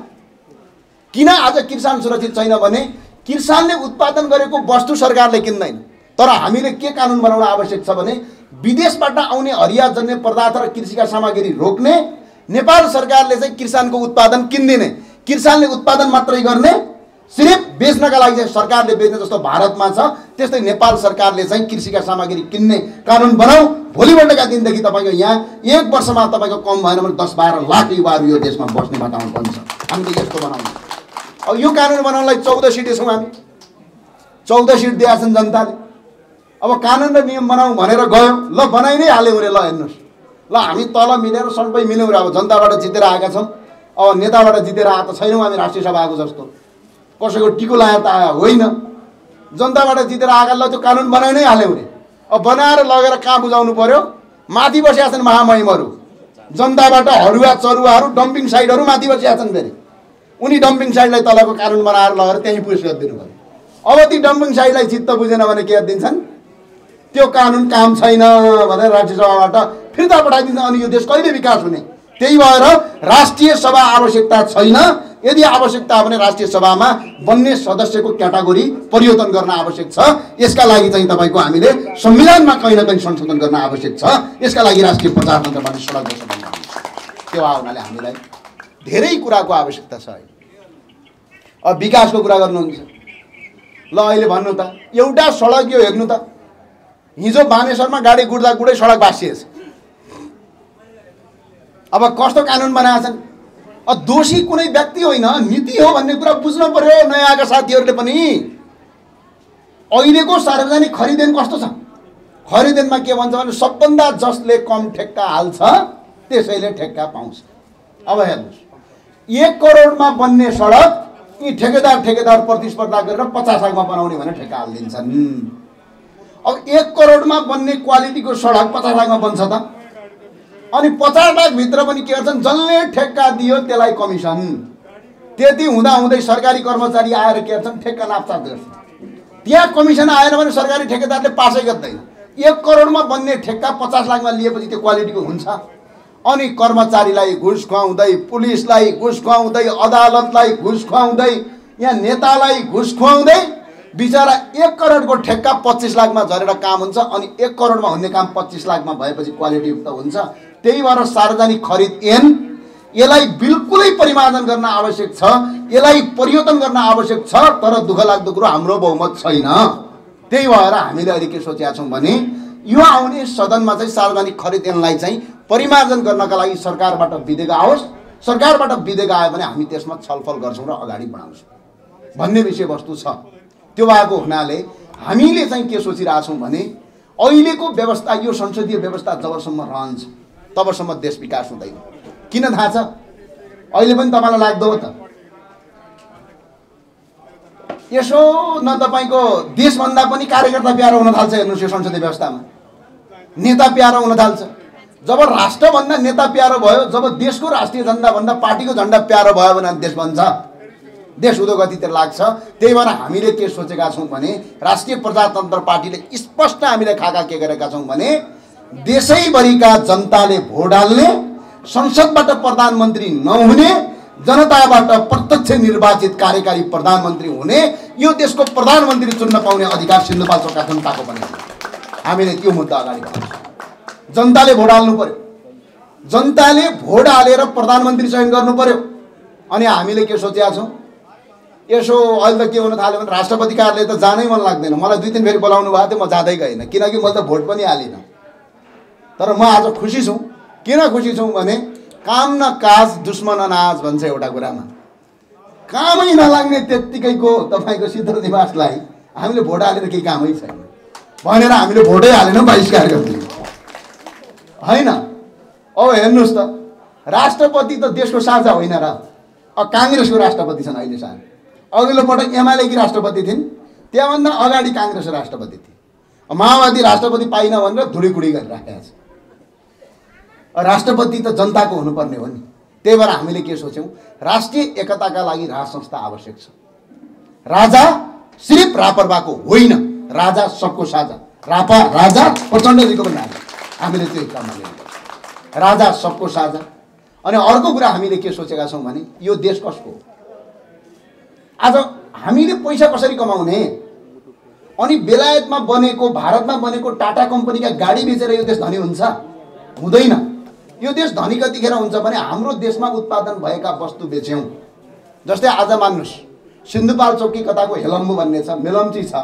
किन आज किसान सुरक्षित छैन भने किसानले उत्पादन गरेको वस्तु सरकारले किन्दैन। तर हामीले के कानुन बनाउन आवश्यक छ भने विदेशबाट आउने हरियाजन्य पदार्थ र कृषिका सामग्री रोक्ने, नेपाल सरकारले चाहिँ किसानको उत्पादन किन्दिने, किसानले उत्पादन मात्रै गर्ने, सिर्फ बेच्नका लागि चाहिँ सरकारले बेच्ने जस्तो भारतमा छ त्यस्तै नेपाल सरकारले चाहिँ कृषिका सामग्री किन्ने कानुन बनाऊ। भोलिपल्टका दिनदेखि तपाईँको यहाँ 1 वर्षमा तपाईँको कम भएन भने 10-12 लाख युवाहरू यो देशमा बस्ने वातावरण बन्छ। हामीले यस्तो बनाउनु। अब यो कानुन बनाउनलाई 14 सिट छौँ हामी, 14 सिट दिएका छन् जनताले। अब कानुन र नियम बनाऊ भनेर गयो, ल बनाइ नै हाल्यो अरे। ल हेर्नुहोस्, ल हामी तल मिलेर सबै मिल्यौँ। अब जनताबाट जितेर आएका छौँ, अब नेताबाट जितेर आएको छैनौँ हामी। राष्ट्रिय सभाको जस्तो कसैको टिको लाएर त आयो होइन, जनताबाट जितेर आएका। ल त्यो कानुन बनाइ नै हाल्यौँ अरे। अब बनाएर लगेर कहाँ बुझाउनु पर्यो? माथि बसेका छन् महामहिमहरू, जनताबाट हरुवा चरुवाहरू डम्पिङ साइटहरू माथि बसेका छन्। फेरि उनी डम्पिङ साइटलाई तलको कानुन बनाएर लगेर त्यहीँ पुस गरिदिनु पर्यो। अब ती डम्पिङ साइटलाई चित्त बुझेन भने के गरिदिन्छन्? त्यो कानुन काम छैन भनेर राष्ट्रिय सभाबाट फिर्ता पठाइदिन्छ। अनि यो देश कहिले विकास हुने? त्यही भएर राष्ट्रिय सभा आवश्यकता छैन। यदि आवश्यकता हो भने राष्ट्रिय सभामा बन्ने सदस्यको क्याटेगोरी परिवर्तन गर्न आवश्यक छ। यसका लागि चाहिँ तपाईँको हामीले संविधानमा कहीँ न कहीँ संशोधन गर्न आवश्यक छ। यसका लागि राष्ट्रिय प्रजातन्त्रबाट सडक बसाउनु त्यो हुनाले हामीलाई धेरै कुराको आवश्यकता छ। अब विकासको कुरा गर्नुहुन्छ, ल अहिले भन्नु त, एउटा सडक यो हेर्नु त, हिजो बानेश्वरमा गाडी गुड्दा गुडै सडक भाँसिएछ। अब कस्तो कानुन बनाएका छन्? दोषी कुनै व्यक्ति होइन, नीति हो भन्ने कुरा बुझ्नु पर्यो नयाँ आएका साथीहरूले पनि। अहिलेको सार्वजनिक खरिदेन कस्तो छ? खरिदेनमा के भन्छ भने सबभन्दा जसले कम ठेक्का हाल्छ त्यसैले ठेक्का पाउँछ। अब हेर्नुहोस्, 1 करोडमा बन्ने सडक यी ठेकेदार प्रतिस्पर्धा गरेर 50 लाखमा बनाउने भने ठेक्का हालिदिन्छन्। अब 1 करोडमा बन्ने क्वालिटीको सडक 50 लाखमा बन्छ त? अनि 50 लाख भित्र पनि के गर्छन्, जसले ठेक्का दियो त्यसलाई कमिसन। त्यति हुँदा हुँदै सरकारी कर्मचारी आएर के गर्छन्, ठेक्का नापचाप गर्छन्। त्यहाँ कमिसन आएन भने सरकारी ठेकेदारले पासै गर्दैन। 1 करोडमा बन्ने ठेक्का 50 लाखमा लिएपछि त्यो क्वालिटीको हुन्छ। अनि कर्मचारीलाई घुस खुवाउँदै, पुलिसलाई घुस खुवाउँदै, अदालतलाई घुस खुवाउँदै, यहाँ नेतालाई घुस खुवाउँदै बिचरा 1 करोडको ठेक्का 25 लाखमा झरेर काम हुन्छ। अनि 1 करोडमा हुने काम 25 लाखमा भएपछि क्वालिटी युक्त हुन्छ। त्यही भएर सार्वजनिक खरिद ऐन यसलाई बिल्कुलै परिमार्जन गर्न आवश्यक छ, यसलाई परिवर्तन गर्न आवश्यक छ। तर दुःख लाग्दो कुरो हाम्रो बहुमत छैन। त्यही भएर हामीले अहिले के सोचेका छौँ भने यो आउने सदनमा चाहिँ सार्वजनिक खरिद ऐनलाई चाहिँ परिमार्जन गर्नका लागि सरकारबाट विधेयक आओस्। सरकारबाट विधेयक आयो भने हामी त्यसमा छलफल गर्छौँ र अगाडि बढाउँछौँ भन्ने विषयवस्तु छ। त्यो भएको हुनाले हामीले चाहिँ के सोचिरहेछौँ भने अहिलेको व्यवस्था, यो संसदीय व्यवस्था जबसम्म रहन्छ तबसम्म देश विकास हुँदैन। किन थाहा छ? अहिले पनि तपाईँलाई लाग्दो हो त, यसो न तपाईँको देशभन्दा पनि कार्यकर्ता प्यारो हुन थाल्छ। हेर्नुहोस् यो संसदीय व्यवस्थामा नेता प्यारो हुन थाल्छ। जब राष्ट्रभन्दा नेता प्यारो भयो, जब देशको राष्ट्रिय झन्डाभन्दा पार्टीको झन्डा प्यारो भयो भने देश बन्छ, देश उद्योगतितिर लाग्छ। त्यही भएर हामीले के सोचेका छौँ भने राष्ट्रिय प्रजातन्त्र पार्टीले स्पष्ट हामीले खाका के गरेका छौँ भने देशैभरिका जनताले भोट हाल्ने, संसदबाट प्रधानमन्त्री नहुने, जनताबाट प्रत्यक्ष निर्वाचित कार्यकारी प्रधानमन्त्री हुने, यो देशको प्रधानमन्त्री चुन्न पाउने अधिकार सिन्धुपाल्चोकका जनताको पनि छ। हामीले त्यो मुद्दा अगाडि बढाउँछौँ। जनताले भोट हाल्नु पर्यो, जनताले भोट हालेर प्रधानमन्त्री चयन गर्नु पर्यो। अनि हामीले के सोचेका छौँ, यसो अहिले त के हुन थाल्यो भने राष्ट्रपति कार्यालय त जानै मन लाग्दैन। मलाई 2-3 फेरि बोलाउनु भएको थियो, म जाँदै गएन किनकि मैले त भोट पनि हालिनँ। तर म आज खुसी छु। किन खुसी छौँ भने काम न काज दुश्मन अनाज भन्छ एउटा कुरामा। कामै नलाग्ने त्यत्तिकैको तपाईँको सिद्धनिवासलाई हामीले भोट हालेर केही कामै छैन भनेर हामीले भोटै हालेनौँ, बहिष्कार गरिदियौँ होइन। अब हेर्नुहोस् त, राष्ट्रपति त देशको साझा होइन र। काङ्ग्रेसको राष्ट्रपति छन् अहिले सानो। अघिल्लो पटक एमालेकी राष्ट्रपति थिइन्, त्यहाँभन्दा अगाडि काङ्ग्रेस राष्ट्रपति थिए। माओवादी राष्ट्रपति पाइन भनेर धुडीकुडी गरिराखेका छ। राष्ट्रपति त जनताको हुनुपर्ने हो नि। त्यही भएर हामीले के सोच्यौँ, राष्ट्रिय एकताका लागि राज संस्था आवश्यक छ। राजा सिर्फ रापरबाको होइन, राजा सबको साझा। राजा प्रचण्डजीको पनि नाम, हामीले त्यो हिसाबमा लिएको राजा सबको साझा। अनि अर्को कुरा हामीले के सोचेका छौँ भने यो देश कसको हो? आज हामीले पैसा कसरी कमाउने? अनि बेलायतमा बनेको, भारतमा बनेको टाटा कम्पनीका गाडी बेचेर यो देश धनी हुन्छ? हुँदैन। यो देश धनी कतिखेर हुन्छ भने हाम्रो देशमा उत्पादन भएका वस्तु बेच्यौँ। जस्तै आज मान्नुहोस्, सिन्धुपाल्चोककी कताको हेलम्बु भन्ने छ, मेलम्ची छ।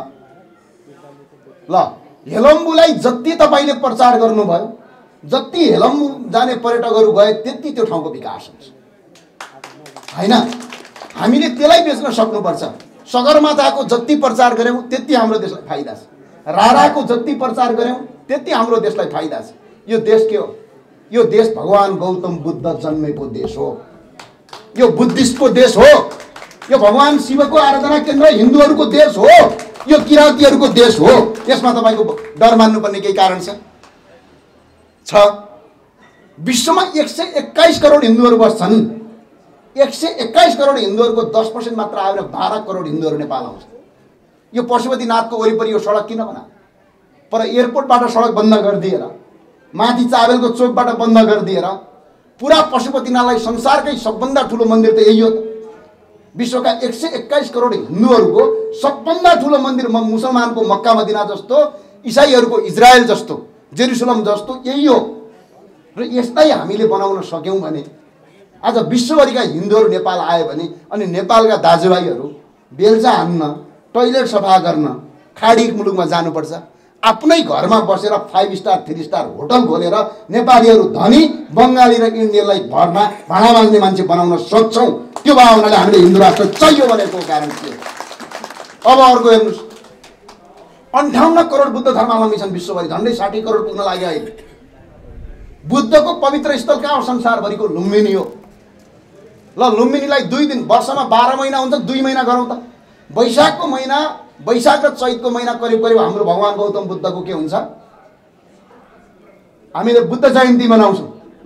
ल, हेलम्बुलाई जति तपाईँले प्रचार गर्नुभयो, जति हेलम्बु जाने पर्यटकहरू गए त्यति त्यो ठाउँको विकास हुन्छ होइन। हामीले त्यसलाई बेच्न सक्नुपर्छ। सगरमाथाको जति प्रचार गऱ्यौँ त्यति हाम्रो देशलाई फाइदा छ। राराको जति प्रचार गऱ्यौँ त्यति हाम्रो देशलाई फाइदा छ। यो देश के हो? यो देश भगवान गौतम बुद्ध जन्मेको देश हो। यो बुद्धिस्टको देश हो। यो भगवान शिवको आराधना केन्द्र हिन्दूहरूको देश हो। यो किराँतीहरूको देश हो। यसमा तपाईँको डर मान्नुपर्ने केही कारण छ? विश्वमा 121 करोड हिन्दूहरू बस्छन्। 121 करोड हिन्दूहरूको 10% मात्र आयो भने 12 करोड हिन्दूहरू नेपाल आउँछ। यो पशुपतिनाथको वरिपरि यो सडक किन बना? पर एयरपोर्टबाट सडक बन्द गरिदिएर, माथि चाबेलको चोकबाट बन्द गरिदिएर पुरा पशुपतिनाथलाई संसारकै सबभन्दा ठुलो मन्दिर त यही हो। विश्वका 121 करोड हिन्दूहरूको सबभन्दा ठुलो मन्दिर मुसलमानको मक्का मदिना जस्तो, इसाईहरूको इजरायल जस्तो, जेरुसलम जस्तो यही हो। र यसलाई हामीले बनाउन सक्यौँ भने आज विश्वभरिका हिन्दूहरू नेपाल आयो भने अनि नेपालका दाजुभाइहरू बेल्चा हान्न, टोइलेट सफा गर्न खाडी मुलुकमा जानुपर्छ। आफ्नै घरमा बसेर 5 स्टार 3 स्टार होटल खोलेर नेपालीहरू धनी, बङ्गाली र इन्डियनलाई भरमा भाँडा माझ्ने मान्छे बनाउन सक्छौँ। त्यो भावनाले हामीले हिन्दू राष्ट्र चाहियो भनेको कारण के हो? अब अर्को हेर्नुहोस्, 58 करोड बुद्ध धर्मावलम्बी छन् विश्वभरि, झन्डै 60 करोड पुग्न लाग्यो अहिले। बुद्धको पवित्र स्थल कहाँ हो? संसारभरिको लुम्बिनी हो। ल, लुम्बिनीलाई 2 दिन, वर्षमा 12 महिना हुन्छ, 2 महिना गरौँ त। वैशाखको महिना, वैशाख र चैतको महिना करिब करिब हाम्रो भगवान गौतम बुद्धको के हुन्छ? हामीले बुद्ध जयन्ती मनाउँछौँ।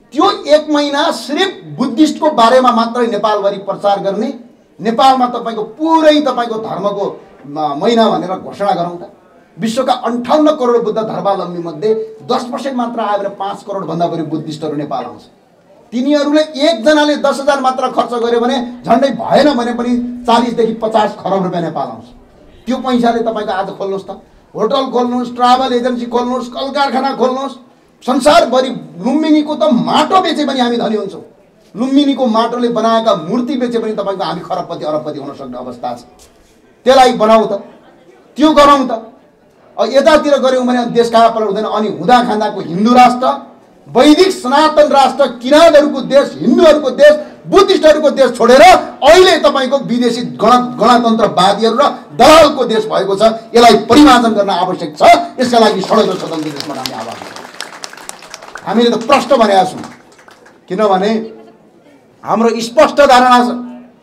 त्यो 1 महिना सिर्फ बुद्धिस्टको बारेमा मात्रै नेपालभरि प्रचार गर्ने, नेपालमा तपाईको पुरै तपाईको धर्मको महिना भनेर घोषणा गरौँ त। विश्वका 58 करोड बुद्ध धर्मावलम्बी मध्ये 10% मात्र आयो भने 5 करोड भन्दा बढी बुद्धिस्टहरू नेपाल आउँछ। तिनीहरूले एकजनाले 10,000 मात्र खर्च गर्यो भने झन्डै भएन भने पनि 40 देखि 50 खरब रुपैयाँ नेपाल आउँछ। त्यो पैसाले तपाईको आज खोल्नुहोस् त, होटल खोल्नुहोस्, ट्राभल एजेन्सी खोल्नुहोस्, कल कारखाना खोल्नुहोस्। संसारभरि लुम्बिनीको त माटो बेचे पनि हामी धनी हुन्छौँ। लुम्बिनीको माटोले बनाएका मूर्ति बेचे पनि तपाईको हामी खरबपति अरबपति हुन सक्ने अवस्था छ। त्यसलाई बनाऊ त, त्यो गरौँ त। यतातिर गऱ्यौँ भने देश कहाँ पर हुँदैन। अनि हुँदा खाँदाको हिन्दू राष्ट्र, वैदिक सनातन राष्ट्र, किराँतहरूको देश, हिन्दूहरूको देश, बुद्धिस्टहरूको देश छोडेर अहिले तपाईको विदेशी गणतन्त्रवादीहरू र दलालको देश भएको छ। यसलाई परिमार्जन गर्न आवश्यक छ। यसका लागि षड्यन्त्र स्वतन्त्र देशमा हामी आवाज दिन्छौँ। हामीले त प्रश्न भनेका छौँ, किनभने हाम्रो स्पष्ट धारणा छ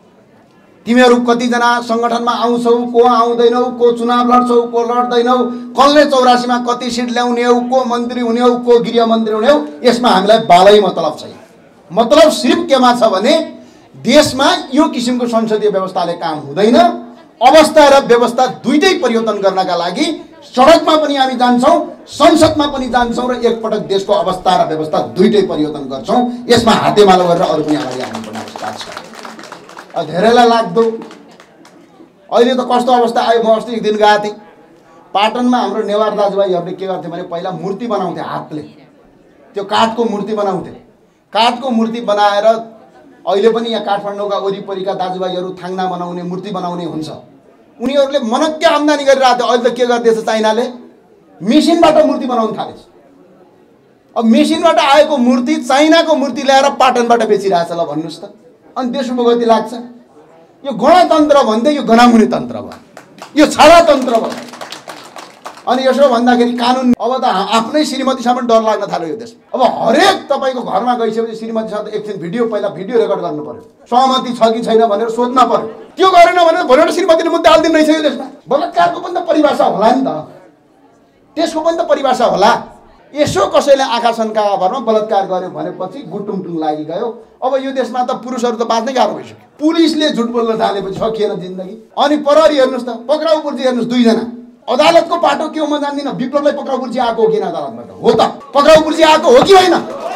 तिमीहरू कतिजना सङ्गठनमा आउँछौ, को आउँदैनौ, को चुनाव लड्छौ, को लड्दैनौ, कसले 84 मा कति सिट ल्याउने हो, को मन्त्री हुने हो, को गृह मन्त्री हुने हो, यसमा हामीलाई बालै मतलब छैन। मतलब सिर्फ केमा छ भने देशमा यो किसिमको संसदीय व्यवस्थाले काम हुँदैन। अवस्था र व्यवस्था दुईटै परिवर्तन गर्नका लागि सडकमा पनि हामी जान्छौँ, संसदमा पनि जान्छौँ र एकपटक देशको अवस्था र व्यवस्था दुईटै परिवर्तन गर्छौँ। यसमा हातेमालो गरेर अरू पनि अगाडि आउनुपर्ने अवस्था छ। धेरैलाई लाग्दो अहिले त कस्तो अवस्था आयो। म अस्ति एक दिन गएको थिएँ पाटनमा। हाम्रो नेवार दाजुभाइहरूले के गर्थे भने पहिला मूर्ति बनाउँथे हातले, त्यो काठको मूर्ति बनाउँथे। काठको मूर्ति बनाएर अहिले पनि यहाँ काठमाडौँका वरिपरिका दाजुभाइहरू थाङ्ना बनाउने, मूर्ति बनाउने हुन्छ। उनीहरूले मनक्क आम्दानी गरिरहेको थियो। अहिले त के गर्दैछ चाइनाले मेसिनबाट मूर्ति बनाउन थालेछ। अब मेसिनबाट आएको मूर्ति चाइनाको मूर्ति ल्याएर पाटनबाट बेचिरहेछ। ल भन्नुहोस् त, अनि देशको गति लाग्छ? यो गणतन्त्र भन्दै यो गनामुनी तन्त्र भयो, यो छाडातन्त्र भयो। अनि यसो भन्दाखेरि कानुन अब त आफ्नै श्रीमतीसँग पनि डर लाग्न थाल्यो यो देश। अब हरेक तपाईँको घरमा गइसकेपछि श्रीमतीसँग एकछिन पहिला भिडियो रेकर्ड गर्नु पर्यो, सहमति छ कि छैन भनेर सोध्न पर्यो। त्यो गरेन भने भोलिपल्ट श्रीमतीले मुद्दा हालिदिनु रहेछ यो देशमा। बलात्कारको पनि त परिभाषा होला नि त, त्यसको पनि त परिभाषा होला। यसो कसैले आँखा सन्काका भरमा बलात्कार गर्यो भनेपछि गुटुङटुङ लागि गयो। अब यो देशमा त पुरुषहरू त बाँच्नै गाह्रो भइसक्यो। पुलिसले झुट बोल्न थालेपछि सकिएन जिन्दगी। अनि प्रहरी हेर्नुहोस् त, पक्राउ पुर्जी हेर्नुहोस्, 2 जना। अदालतको पाटो के हो म जान्दिनँ। विप्लवलाई पक्राउ पुर्जी आएको हो किन अदालतबाट? हो त, पक्राउ पुर्जी आएको हो कि होइन?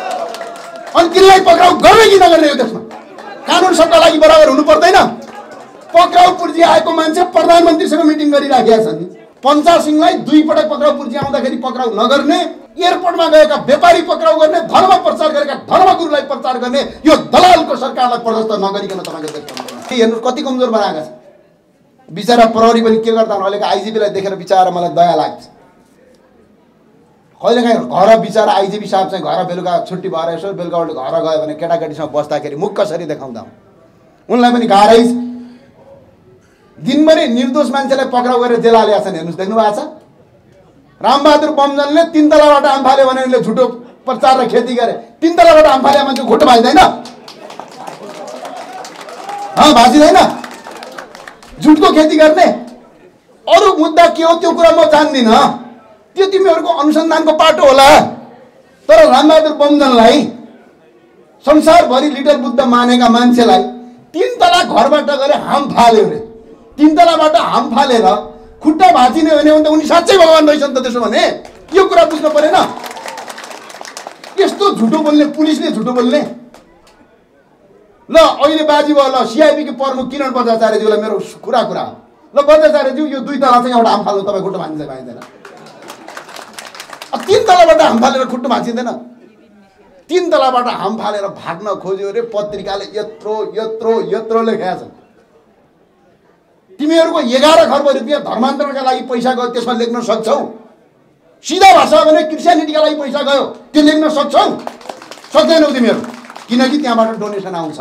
अनि तिनलाई पक्राउ गर्ने कि नगर्ने यो देशमा? कानुन सबका लागि बराबर हुनु पर्दैन? पक्राउ पुर्जी आएको मान्छे प्रधानमन्त्रीसँग मिटिङ गरिराखेका छन्। पञ्चा सिंहलाई 2 पटक पक्राउ पुर्जी आउँदाखेरि पक्राउ नगर्ने, एयरपोर्टमा गएका व्यापारी पक्राउ गर्ने, धर्म प्रचार गरेका धर्मगुरुलाई प्रचार गर्ने यो दलालको सरकारलाई परास्त नगरिकन तपाईँको देश हेर्नुहोस् कति कमजोर बनाएका छ। बिचरा प्रहरी पनि के गर्दा अहिलेको आइजिपीलाई देखेर बिचरा मलाई दया लाग्छ। कहिलेकाहीँ घर बिचरा आइजिपी साहब चाहिँ घर बेलुका छुट्टी भएर यसो बेलुका घर गयो भने केटाकेटीसँग बस्दाखेरि मुख कसरी देखाउँदा उनलाई पनि गाह्रै छ। दिनभरि निर्दोष मान्छेलाई पक्राउ गरेर जेल हालेका छन्। हेर्नुहोस्, देख्नु भएको छ? रामबहादुर बमजनले 3 तलाबाट आम फाल्यो भने उनले झुटो प्रचार र खेती गरे। 3 तलाबाट आम फाले मान्छे घोटो भाइँदैन? भाँचिँदैन? झुटको खेती गर्ने अरू मुद्दा के हो त्यो कुरा म जान्दिनँ। त्यो तिमीहरूको अनुसन्धानको पाटो होला। तर रामबहादुर बमजनलाई संसारभरि लिटल बुद्ध मानेका मान्छेलाई 3 तला घरबाट गएर हाम फाल्यो रे। 3 तलाबाट हाम फालेर खुट्टा भाँचिने हो भने उनी साँच्चै भगवान रहेछन् त। त्यसो भने यो कुरा बुझ्नु परेन? यस्तो झुटो बोल्ने पुलिसले झुटो बोल्ने। ल अहिले बाजी भयो। ल सिआइबीको प्रमुख किरण बज्राचार्यज्यूलाई मेरो कुरा ल बज्राचार्यज्यू यो 2 तला चाहिँ एउटा हाम फाल्नु तपाईँ खुट्टा भाँच्दै पाइँदैन। 3 तलाबाट हाम फालेर खुट्टा भाँचिँदैन? 3 तलाबाट हाम फालेर भाग्न खोज्यो रे। पत्रिकाले यत्रो लेखेका छन्। तिमीहरूको 11 खर्ब रुपियाँ धर्मान्तरणका लागि पैसा गयो, त्यसमा लेख्न सक्छौ? सिधा भाषा भने क्रिस्चियनिटीका लागि पैसा गयो, त्यो लेख्न सक्छौ? सक्दैनौ तिमीहरू, किनकि त्यहाँबाट डोनेसन आउँछ।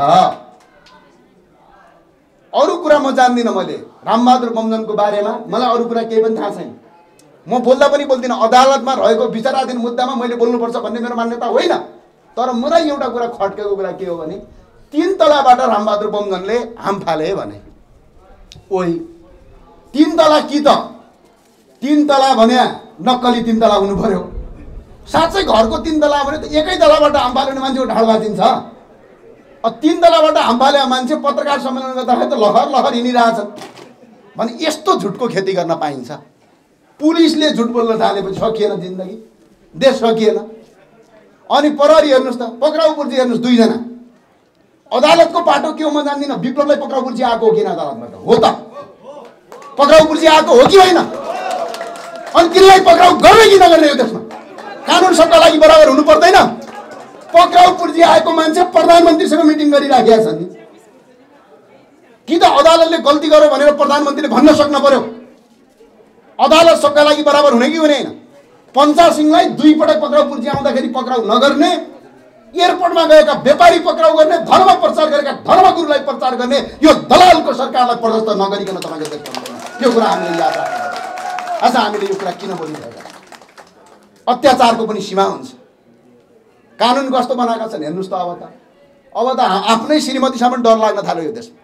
अरू कुरा म जान्दिनँ। मैले रामबहादुर बमजनको बारेमा मलाई अरू कुरा केही पनि थाहा छैन। म बोल्दा पनि बोल्दिनँ। अदालतमा रहेको विचाराधीन मुद्दामा मैले बोल्नुपर्छ भन्ने मेरो मान्यता होइन। तर मलाई एउटा कुरा खट्केको कुरा के हो भने 3 तलाबाट रामबहादुर बमजनले हाम फाले भने ओइ 3 तला कि त 3 तला भने नक्कली 3 तला हुनु पर्यो। साँच्चै घरको 3 तला भने त एकै तलाबाट हामफाल्ने मान्छेको ढाड भाँचिन्छ। 3 तलाबाट हामफाले मान्छे पत्रकार सम्मेलन गर्दाखेरि त लहर लहर हिँडिरहेछन् भने यस्तो झुटको खेती गर्न पाइन्छ। पुलिसले झुट बोल्न थालेपछि सकिएन जिन्दगी, देश सकिएन। अनि प्रहरी हेर्नुहोस् त, पक्राउ पुर्जी हेर्नुहोस् 2 जना। अदालतको पाटो के हो म जान्दिनँ, विप्लवलाई पक्राउ पुर्जी आएको हो किन अदालतबाट? हो त पक्राउ पुर्जी आएको हो कि होइन? अनि तिनलाई पक्राउ गर्ने कि नगर्ने यो देशमा? कानुन सबका लागि बराबर हुनु पर्दैन? पक्राउ पुर्जी आएको मान्छे प्रधानमन्त्रीसँग मिटिङ गरिराखेका छन् नि। कि त अदालतले गल्ती गर्यो भनेर प्रधानमन्त्रीले भन्न सक्न पर्यो। अदालत सबका लागि बराबर हुने कि हुँदैन? पञ्चाल सिंहलाई 2 पटक पक्राउ पुर्जी आउँदाखेरि पक्राउ नगर्ने, एयरपोर्टमा गएका व्यापारी पक्राउ गर्ने, धर्म प्रचार गरेका धर्मगुरुलाई प्रचार गर्ने यो दलालको सरकारलाई परास्त नगरिकन तपाईले देख्नुहुन्छ। यो कुरा हामीले याद राख्नुपर्छ। आज हामीले यो कुरा किन बोलिरहेका छौँ? अत्याचारको पनि सीमा हुन्छ। कानुन कस्तो बनाएका छन् हेर्नुस् त। अब त आफ्नै श्रीमतीसम्म डर लाग्न थाल्यो यो देशमा।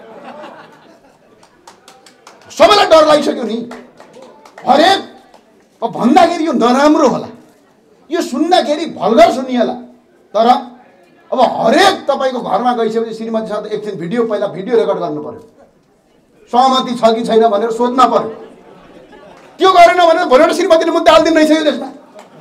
सबैलाई डर लागिसक्यो नि। हरेक भन्दाखेरि यो नराम्रो होला, यो सुन्दाखेरि भल्गर सुनिएला, तर अब हरेक तपाईको घरमा गइसकेपछि श्रीमतीसँग एकछिन पहिला भिडियो रेकर्ड गर्नु पर्यो। सहमति छ कि छैन भनेर सोध्न पर्यो। त्यो गरेन भने भोलिबाट श्रीमतीले मुद्दा हाल्दिन रहेछ यो देशमा।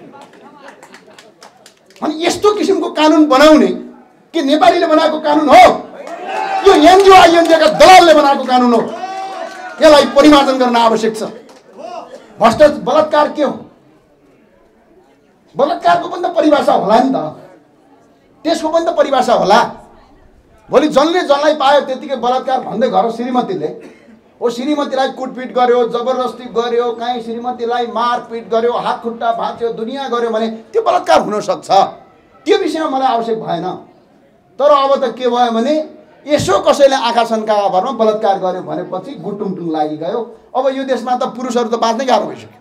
अनि यस्तो किसिमको कानुन बनाउने के नेपालीले बनाएको कानुन हो? यो एनजिओ आइएनजिओका दलालले बनाएको कानुन हो। यसलाई परिमार्जन गर्न आवश्यक छ। भ्रष्टाचार बलात्कार के हो? बलात्कारको पनि त परिभाषा होला नि त, त्यसको पनि त परिभाषा होला। भोलि जसले जसलाई पायो त्यतिकै बलात्कार भन्दै घर श्रीमतीले ओ श्रीमतीलाई कुटपिट गर्यो, जबरजस्ती गर्यो, कहीँ श्रीमतीलाई मारपिट गर्यो, हात खुट्टा भाँच्यो, दुनियाँ गर्यो भने त्यो बलात्कार हुन सक्छ। त्यो विषयमा मलाई आवश्यक भएन। तर अब त के भयो भने यसो कसैले आँखा सन्काका भरमा बलात्कार गर्यो भनेपछि गुटुङटुङ लागि गयो। अब यो देशमा त पुरुषहरू त बाँच्नै गाह्रो भइसक्यो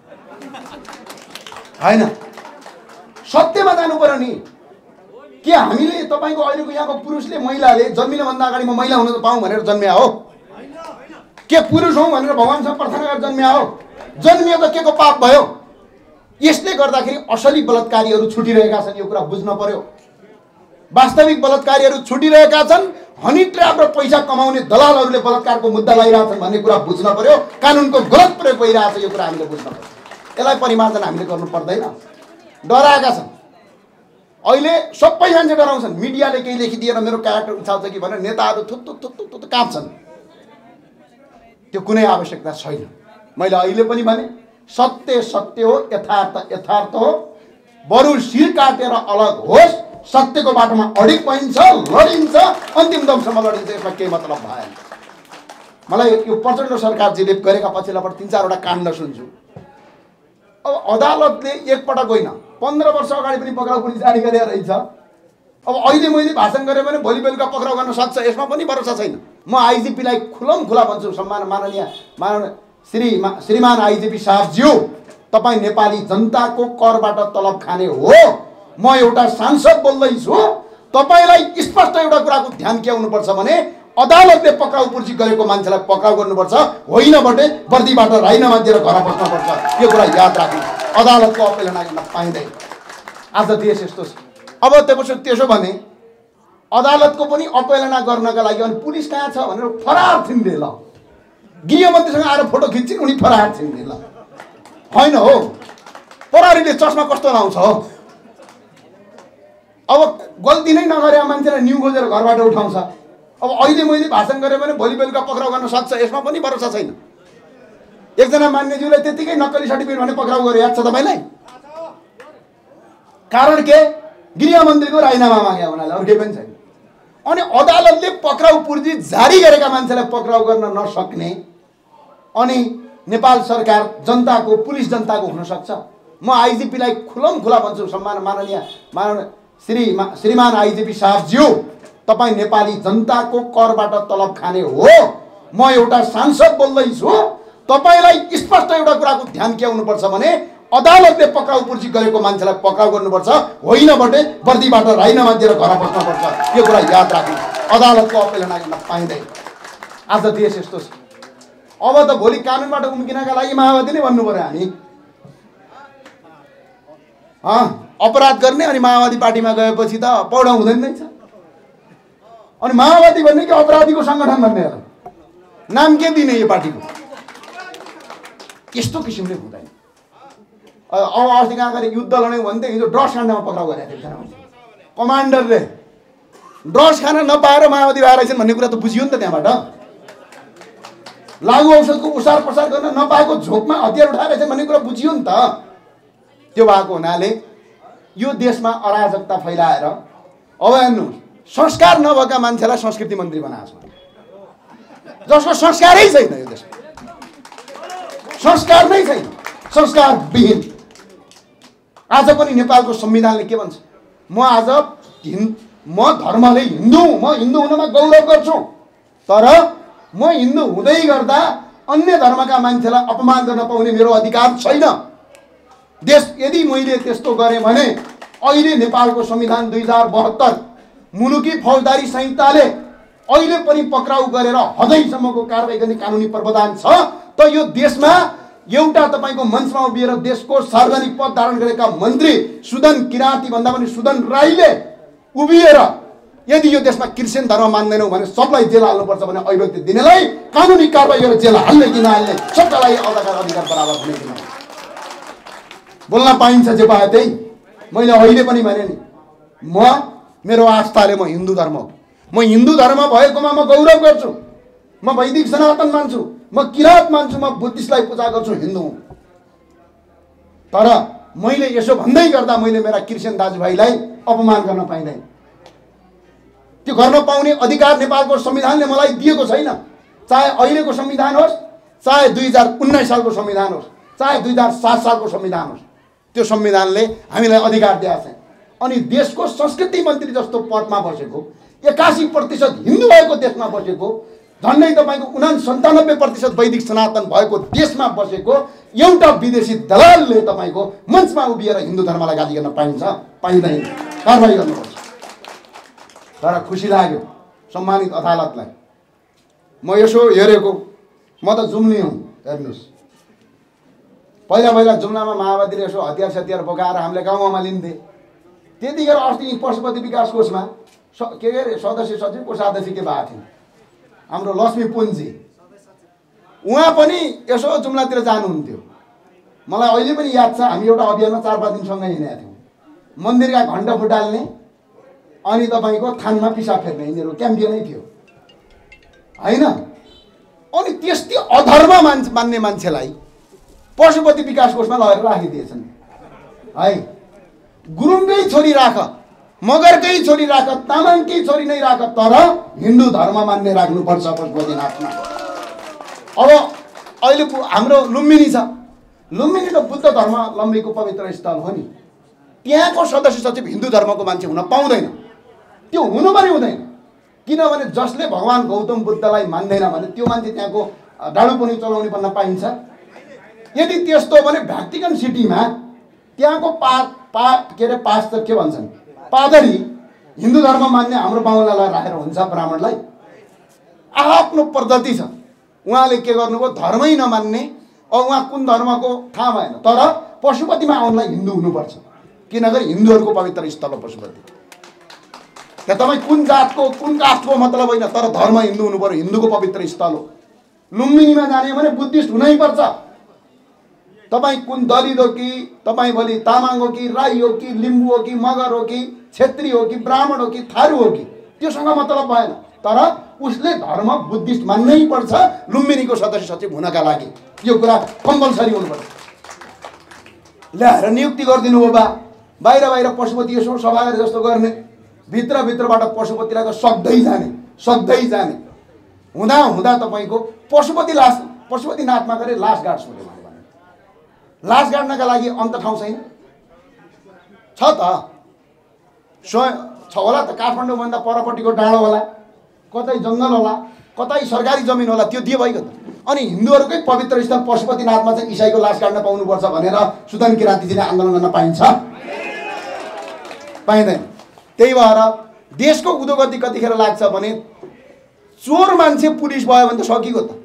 होइन? सत्यमा जानु पर्यो नि। के हामीले तपाईको अहिलेको यहाँको पुरुषले महिलाले जन्मिनुभन्दा अगाडि म महिला हुन पाऊँ भनेर जन्मिया हो? के पुरुष हौँ भनेर भगवानसँग प्रार्थना गरेर जन्मिया हो? जन्मियो त के को पाप भयो? यसले गर्दाखेरि असली बलात्कारीहरू छुटिरहेका छन्। यो कुरा बुझ्न पर्यो। वास्तविक बलात्कारीहरू छुटिरहेका छन्। हनी ट्र्याप र पैसा कमाउने दलालहरूले बलात्कारको मुद्दा लगाइरहेछन् भन्ने कुरा बुझ्न पर्यो। कानुनको गलत प्रयोग भइरहेछ, यो कुरा हामीले बुझ्न पर्यो। यसलाई परिमार्जन हामीले गर्नु पर्दैन। डराएका छन् अहिले सबै मान्छे डराउँछन्। मिडियाले केही लेखिदिएर मेरो क्यारेक्टर उछाल्छ कि भनेर नेताहरू थुत्तु काँप्छन्। त्यो कुनै आवश्यकता छैन। मैले अहिले पनि भने सत्य सत्य हो, यथार्थ यथार्थ हो। बरु शिर काटेर अलग होस्, सत्यको बाटोमा अडिक पाइन्छ, लडिन्छ, अन्तिम दमसम्म लडिन्छ। यसमा केही मतलब भएन। मलाई यो प्रचण्ड सरकारजीले गरेका पछिल्लोपल्ट 3-4 काण्ड सुन्छु। अब अदालतले एकपटक होइन 15 वर्ष अगाडि पनि पक्राउ पुर्जी जारी गरेर रहेछ। अब अहिले मैले भाषण गरेँ भने भोलि बेलुका पक्राउ गर्न सक्छ, यसमा पनि भरोसा छैन। म आइजिपीलाई खुला भन्छु, माननीय श्रीमान आइजिपी साहबज्यू, तपाईँ नेपाली जनताको करबाट तलब खाने हो। म एउटा सांसद बोल्दैछु। तपाईँलाई स्पष्ट एउटा कुराको ध्यान के आउनुपर्छ भने अदालतले पक्राउ पुर्जी गरेको मान्छेलाई पक्राउ गर्नुपर्छ, होइन भने वर्दीबाट राजीनामा दिएर घर बस्नुपर्छ। यो कुरा याद राख्नु। अदालतको अपेलना गर्न पाइँदैन। आज देश यस्तो छ। अब त्यसो भने अदालतको पनि अपेलना गर्नका लागि अनि पुलिस कहाँ छ भनेर फरार छिन्दे। ल गृहमन्त्रीसँग आएर फोटो खिच्छिन्, उनी फरार छिन्दे। ल होइन हो, प्रहरीले चस्मा कस्तो लाउँछ हो? अब गल्ती नै नगरेका मान्छेलाई न्यु खोजेर घरबाट उठाउँछ। अब अहिले मैले भाषण गरेँ भने भोलि बेलुका पक्राउ गर्न सक्छ, यसमा पनि भरोसा छैन। एकजना मान्यज्यूलाई त्यतिकै नक्कली सर्टिफिकेट भने पक्राउ गरे, याद छ तपाईँलाई? कारण के? गृहमन्त्रीको राजीनामा मागे हुनाले, अरू केही पनि छैन। अनि अदालतले पक्राउ पुर्जी जारी गरेका मान्छेलाई पक्राउ गर्न नसक्ने अनि नेपाल सरकार जनताको, पुलिस जनताको हुन सक्छ? म आइजिपीलाई खुला भन्छु, माननीय श्रीमान आइजिपी साहबज्यू, तपाईँ नेपाली जनताको करबाट तलब खाने हो। म एउटा सांसद बोल्दैछु। तपाईँलाई स्पष्ट एउटा कुराको ध्यान के आउनुपर्छ भने अदालतले पक्राउ पुर्जी गरेको मान्छेलाई पक्राउ गर्नुपर्छ, होइन भने वर्दीबाट राजीनामा दिएर घर बस्नुपर्छ। यो कुरा याद राख्नु। अदालतको अपेलना गर्न पाइँदैन। आज देश यस्तो छ। अब त भोलि कानुनबाट उम्किनका लागि माओवादी नै भन्नु पर्यो हामी। अपराध गर्ने अनि माओवादी पार्टीमा गएपछि त पौडा हुँदैन नै छ। अनि माओवादी भन्ने कि अपराधीको सङ्गठन भन्ने नाम के दिने यो पार्टीको? यस्तो किसिमले हुँदैन। अब अस्ति कहाँ गएर युद्ध लड्यौँ भने त हिजो ड्रग्स खानामा पक्राउ गरेको थियो कमान्डरले। ड्रग्स खान नपाएर माओवादी भएर रहेछन् भन्ने कुरा त बुझियो नि त। त्यहाँबाट लागु औषधको उसार प्रसार गर्न नपाएको झोकमा हतियार उठाएर रहेछन् भन्ने कुरा बुझियो नि त। त्यो भएको हुनाले यो देशमा अराजकता फैलाएर अब हेर्नु, संस्कार नभएका मान्छेलाई संस्कृति मन्त्री बनाएको छ, जसको संस्कारै छैन। यो देशमा संस्कार नै छैन, संस्कार विहीन। आज पनि नेपालको संविधानले के भन्छ? म धर्मले हिन्दू, म हिन्दू हुनमा गौरव गर्छु, तर म हिन्दू हुँदै गर्दा अन्य धर्मका मान्छेलाई अपमान गर्न पाउने मेरो अधिकार छैन। यदि मैले त्यस्तो गरेँ भने अहिले नेपालको संविधान 2072 मुलुकी फौजदारी संहिताले अहिले पनि पक्राउ गरेर हदैसम्मको कारबाही गर्ने कानुनी प्रावधान छ। त यो देशमा एउटा तपाईको मञ्चमा उभिएर देशको सार्वजनिक पद धारण गरेका मन्त्री सुदन किराँती भन्दा पनि सुदन राईले उभिएर यदि यो देशमा क्रिस्चियन धर्म मान्दैनौ भने सबलाई जेल हाल्नुपर्छ भने अभिव्यक्ति दिनेलाई कानुनी कारबाही गरेर जेल हाल्ने कि नहाल्ने, सबैलाई अधिकार बराबर हुने कि नहुने बोल्न पाइन्छ। जे पाए त्यही मैले अहिले पनि भने नि, मेरो आस्थाले म हिन्दू धर्म हो। म हिन्दू धर्म भएकोमा म गौरव गर्छु। म वैदिक सनातन मान्छु, म किराँत मान्छु, म बुद्धिस्टलाई पूजा गर्छु, हिन्दू हुँ। तर मैले यसो भन्दै गर्दा मैले मेरा क्रिस्चियन दाजुभाइलाई अपमान गर्न पाइँदैन। त्यो गर्न पाउने अधिकार नेपालको संविधानले मलाई दिएको छैन। चाहे अहिलेको संविधान होस्, चाहे 2019 सालको संविधान होस्, चाहे 2007 सालको संविधान होस्, त्यो संविधानले हामीलाई अधिकार दिएको छ। अनि देशको संस्कृति मन्त्री जस्तो पदमा बसेको, 81% हिन्दू भएको देशमा बसेको, झन्डै तपाईँको 97% वैदिक सनातन भएको देशमा बसेको एउटा विदेशी दलालले तपाईँको मञ्चमा उभिएर हिन्दू धर्मलाई गाली गर्न पाइन्छ? पाइँदैन, कारबाही गर्नुपर्छ। तर खुसी लाग्यो सम्मानित अदालतलाई। म यसो हेरेको, म त जुम्ली हुँ। हेर्नुहोस्, पहिला जुम्लामा माओवादीले यसो हतियार बोकाएर हामीले गाउँमा लिन्थे। त्यतिखेर अस्ति पशुपति विकास कोषमा के अरे सदस्य सचिव कोषाध्यक्ष के भएको थियो हाम्रो लक्ष्मी पुन्जी, उहाँ पनि यसो जुम्लातिर जानुहुन्थ्यो। मलाई अहिले पनि याद छ, हामी एउटा अभियानमा 4-5 दिनसँगै हिँडेका थियौँ। मन्दिरका घण्टा फुटाल्ने अनि तपाईँको थानमा पिसाब फेर्ने, यिनीहरू क्याम्पियनै थियो होइन। अनि त्यस्तै अधर्म मान्ने मान्छेलाई पशुपति विकास कोषमा लगेर राखिदिएछन् है। गुरुङकै छोरी राख, मगरकै छोरी राख, तामाङकै छोरी नै राख, तर हिन्दू धर्म मान्ने राख्नुपर्छ पशुपतिनाथमा। अब अहिले हाम्रो लुम्बिनी छ, लुम्बिनी त बुद्ध धर्मावलम्बीको पवित्र स्थल हो नि। त्यहाँको सदस्य सचिव हिन्दू धर्मको मान्छे हुन पाउँदैन, त्यो हुनु पनि हुँदैन। किनभने जसले भगवान गौतम बुद्धलाई मान्दैन भने त्यो मान्छे त्यहाँको डाडुपनी चलाउने बन्न पाइन्छ? यदि त्यस्तो भने भ्याटिकन सिटीमा त्यहाँको पास्टर के भन्छन्, पादरी हिन्दू धर्म मान्ने हाम्रो बाहुनालाई राखेर हुन्छ? ब्राह्मणलाई आफ्नो पद्धति छ। उहाँले के गर्नुभयो, धर्मै नमान्ने। अब उहाँ कुन धर्मको थाहा भएन, तर पशुपतिमा आउनलाई हिन्दू हुनुपर्छ, किनभने हिन्दूहरूको पवित्र स्थल हो पशुपति। त्यहाँ तपाईँ कुन जातको कुन कास्टको मतलब होइन, तर धर्म हिन्दू हुनु पर्यो, हिन्दूको पवित्र स्थल हो। लुम्बिनीमा जाने भने बुद्धिस्ट हुनै पर्छ। तपाईँ कुन दलित हो कि, तपाईँ भोलि तामाङ हो कि, राई हो कि, लिम्बू हो कि, मगर हो कि, छेत्री हो कि, ब्राह्मण हो कि, थारू हो कि, त्योसँग मतलब भएन। तर उसले धर्म बुद्धिस्ट मान्नै पर्छ लुम्बिनीको सदस्य सचिव हुनका लागि। यो कुरा कम्पलसरी हुनुपर्छ। ल्याएर नियुक्ति गरिदिनु हो बा, बाहिर पशुपति यसो सभा गरे जस्तो गर्ने, भित्रबाट पशुपतिलाई त सक्दै जाने हुँदा तपाईँको पशुपतिनाथमा गएर लास गाड्छु भने लास गाड्नका लागि अन्त ठाउँ छैन? छ त, छ होला त। काठमाडौँभन्दा परपट्टिको डाँडो होला, कतै जङ्गल होला, कतै सरकारी जमिन होला, त्यो दिए भइगयो त। अनि हिन्दूहरूकै पवित्र स्थल पशुपतिनाथमा चाहिँ इसाईको लास गाड्न पाउनुपर्छ भनेर सुदन किराँतीजीले आन्दोलन गर्न पाइन्छ? पाइँदैन। त्यही भएर देशको उद्योगति कतिखेर लाग्छ भने चोर मान्छे पुलिस भयो भने त सकिएको त।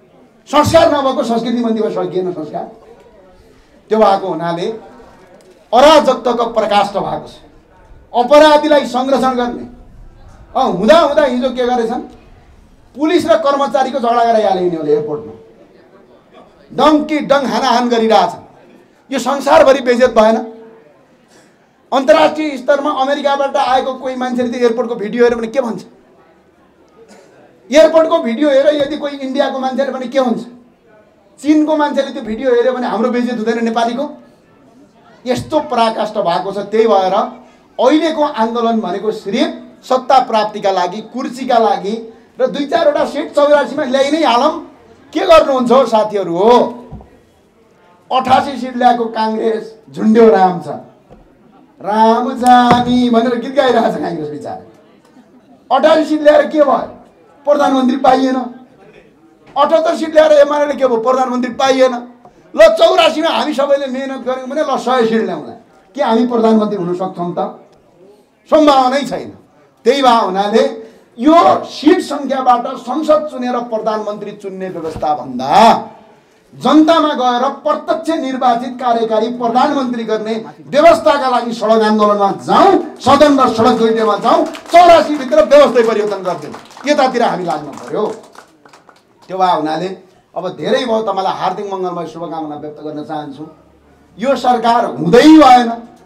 संस्कार नभएको संस्कृति मन्दिरमा सकिएन संस्कार। त्यो भएको हुनाले अराजकताको प्रकाष्ठ भएको छ। अपराधीलाई संरक्षण गर्ने हुँदा हुँदा हिजो के गरेछन्, पुलिस र कर्मचारीको झगडा गराइहाले यिनीहरूले एयरपोर्टमा डङ्की डङ हानाहान गरिरहेछन्। यो संसारभरि बेइज्जत भएन? अन्तर्राष्ट्रिय स्तरमा अमेरिकाबाट आएको कोही मान्छेले त्यो एयरपोर्टको भिडियो हेऱ्यो भने के भन्छ? एयरपोर्टको भिडियो हेरेर यदि कोही इन्डियाको मान्छेले भने के हुन्छ? चीनको मान्छेले त्यो भिडियो हेऱ्यो भने हाम्रो बेइज्जत हुँदैन नेपालीको? यस्तो पराकाष्ठ भएको छ। त्यही भएर अहिलेको आन्दोलन भनेको सिर्फ सत्ता प्राप्तिका लागि, कुर्सीका लागि र 2-4वटा सिट 84 मा ल्याइ नै हालौँ। के गर्नुहुन्छ हो साथीहरू? हो 88 सिट ल्याएको काङ्ग्रेस झुन्ड्यो राम छ, राम जानी भनेर गीत गाइरहेछ काङ्ग्रेस बिचारा। 88 सिट ल्याएर के भयो? प्रधानमन्त्री पाइएन। 78 सिट ल्याएर एमाले के भयो? प्रधानमन्त्री पाइएन। ल 84 मा हामी सबैले मेहनत गर्यौँ भने ल 100 सिट ल्याउँला, के हामी प्रधानमन्त्री हुन सक्छौँ त? सम्भावनै छैन। त्यही भए हुनाले यो सिट सङ्ख्याबाट संसद चुनेर प्रधानमन्त्री चुन्ने व्यवस्था भन्दा जनतामा गएर प्रत्यक्ष निर्वाचित कार्यकारी प्रधानमन्त्री गर्ने व्यवस्थाका लागि सडक आन्दोलनमा जाउँ, सदन र सडक दुईटैमा जाउँ, 84 भित्र व्यवस्था परिवर्तन गरिदिउँ, यतातिर हामी लाग्नु पर्यो। त्यो भए हुनाले अब धेरै भयो, तपाईँलाई हार्दिक मङ्गलमय शुभकामना व्यक्त गर्न चाहन्छु। यो सरकार हुँदै भएन।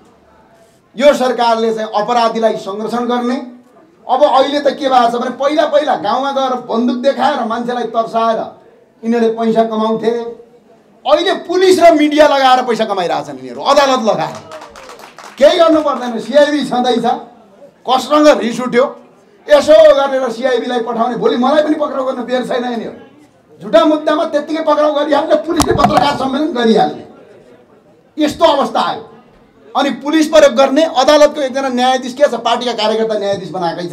यो सरकारले चाहिँ अपराधीलाई संरक्षण गर्ने, अब अहिले त के भएको छ भने पहिला पहिला गाउँमा गएर बन्दुक देखाएर मान्छेलाई तर्साएर यिनीहरूले पैसा कमाउँथे। अहिले पुलिस र मिडिया लगाएर पैसा कमाइरहेछन् यिनीहरू, अदालत लगाएर। केही गर्नु पर्दैन, सिआइबी छँदैछ। कसँग रिस उठ्यो यसो गरेर सिआइबीलाई पठाउने, भोलि मलाई पनि पक्राउ गर्न बेर छैन। यिनीहरू झुटा मुद्दामा त्यत्तिकै पक्राउ गरिहाल्ने, पुलिसले पत्रकार सम्मेलन गरिहाल्ने, यस्तो अवस्था आयो। अनि पुलिस प्रयोग गर्ने, अदालतको एकजना न्यायाधीश के छ, पार्टीका कार्यकर्ता न्यायाधीश बनाएकै छ।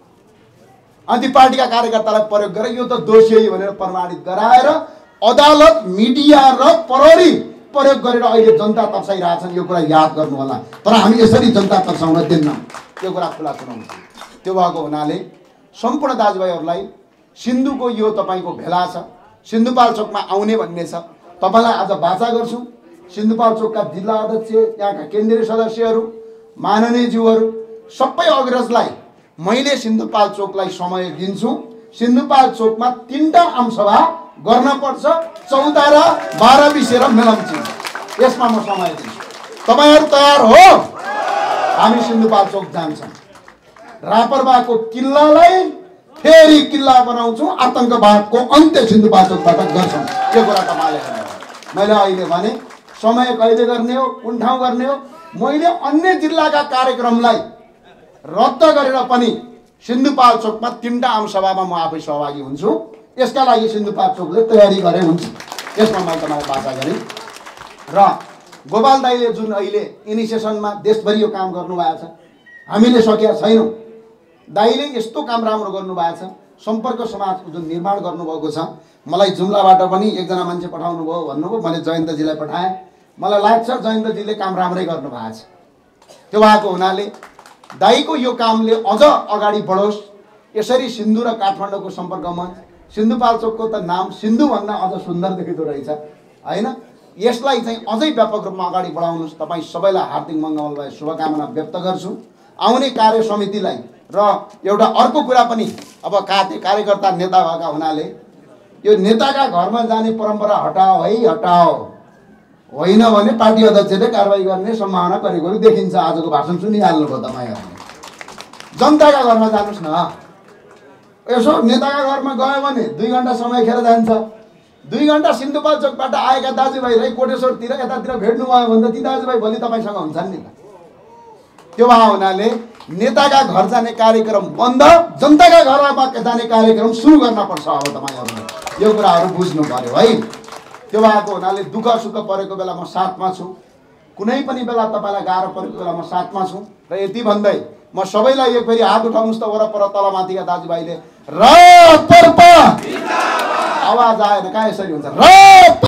अनि पार्टीका कार्यकर्तालाई प्रयोग गरेर यो त दोषी भनेर प्रमाणित गराएर अदालत, मिडिया र प्रहरी प्रयोग गरेर अहिले जनता तर्साइरहेछन्। यो कुरा याद गर्नु होला। तर हामी यसरी जनता तर्साउन दिन्नौँ, त्यो कुरा खुला सुनाउँछ। त्यो भएको हुनाले सम्पूर्ण दाजुभाइहरूलाई सिन्धुको यो तपाईँको भेला छ, सिन्धुपाल्चोकमा आउने भन्ने छ। तपाईँलाई आज बाचा गर्छु, सिन्धुपाल्चोकका जिल्ला अध्यक्ष, यहाँका केन्द्रीय सदस्यहरू, माननीय ज्यूहरू, सबै अग्रजलाई मैले सिन्धुपाल्चोकलाई समय दिन्छु। सिन्धुपाल्चोकमा 3टा आमसभा गर्न पर्छ, 14 र 12 बिसेर मेलम्ची, यसमा म समय दिन्छु। तपाईँहरू तयार हो? हामी सिन्धुपाल्चोक जान्छौँ, रापरबाको किल्लालाई फेरि किल्ला बनाउँछौँ, आतङ्कवादको अन्त्य सिन्धुपाल्चोकबाट गर्छौँ। यो कुरा तपाईँले मैले अहिले भने समय कहिले गर्ने हो, कुन ठाउँ गर्ने हो, मैले अन्य जिल्लाका कार्यक्रमलाई रद्द गरेर पनि सिन्धुपाल्चोकमा 3टा आमसभामा म आफै सहभागी हुन्छु। यसका लागि सिन्धुपाल्चोकले तयारी गरे हुन्छ। यसमा मैले तपाईँलाई बाचा गरेँ। र गोपाल दाइले जुन अहिले इनिसिएसनमा देशभरि यो काम गर्नुभएको छ, हामीले सकेका छैनौँ। दाइले यस्तो काम राम्रो गर्नुभएको छ, सम्पर्क समाजको जुन निर्माण गर्नुभएको छ। मलाई जुम्लाबाट पनि एकजना मान्छे पठाउनु भयो भन्नुभयो, मैले जयन्तजीलाई पठाएँ। मलाई लाग्छ जयन्तजीले काम राम्रै गर्नुभएको छ। त्यो भएको हुनाले दाइको यो कामले अझ अगाडि बढोस्। यसरी सिन्धु र काठमाडौँको सम्पर्कमा सिन्धुपाल्चोकको त नाम सिन्धुभन्दा अझ सुन्दर देखिँदो रहेछ होइन? यसलाई चाहिँ अझै व्यापक रूपमा अगाडि बढाउनुहोस्। तपाईँ सबैलाई हार्दिक मङ्गलमय शुभकामना व्यक्त गर्छु। आउने कार्य समितिलाई र एउटा अर्को कुरा पनि, अब कार्यकर्ता नेता भएका हुनाले यो नेताका घरमा जाने परम्परा हटाओ है, हटाओ। होइन भने पार्टी अध्यक्षले कारबाही गर्ने सम्भावना गरेको देखिन्छ। आजको भाषण सुनिहाल्नुभयो तपाईँहरूले। जनताका घरमा जानुहोस् न। यसो नेताका घरमा गयो भने 2 घन्टा समय खेर जान्छ। 2 घन्टा सिन्धुपाल्चोकबाट आएका दाजुभाइलाई कोटेश्वरतिर यतातिर भेट्नुभयो भने त ती दाजुभाइ भोलि तपाईँसँग हुन्छन् नि त। त्यो भए हुनाले नेताका घर जाने कार्यक्रम बन्द, जनताका घरमा जाने कार्यक्रम सुरु गर्न पर्छ। अब तपाईँहरूले यो कुराहरू बुझ्नु पर्यो है। त्यो भएको हुनाले दुःख सुख परेको बेला म साथमा छु, कुनै पनि बेला तपाईँलाई गाह्रो परेको बेला म साथमा छु। र यति भन्दै म सबैलाई एक फेरि हात उठाउनुहोस् त, वरपर तलमाथिका दाजुभाइले र आवाज आएन कहाँ यसरी हुन्छ र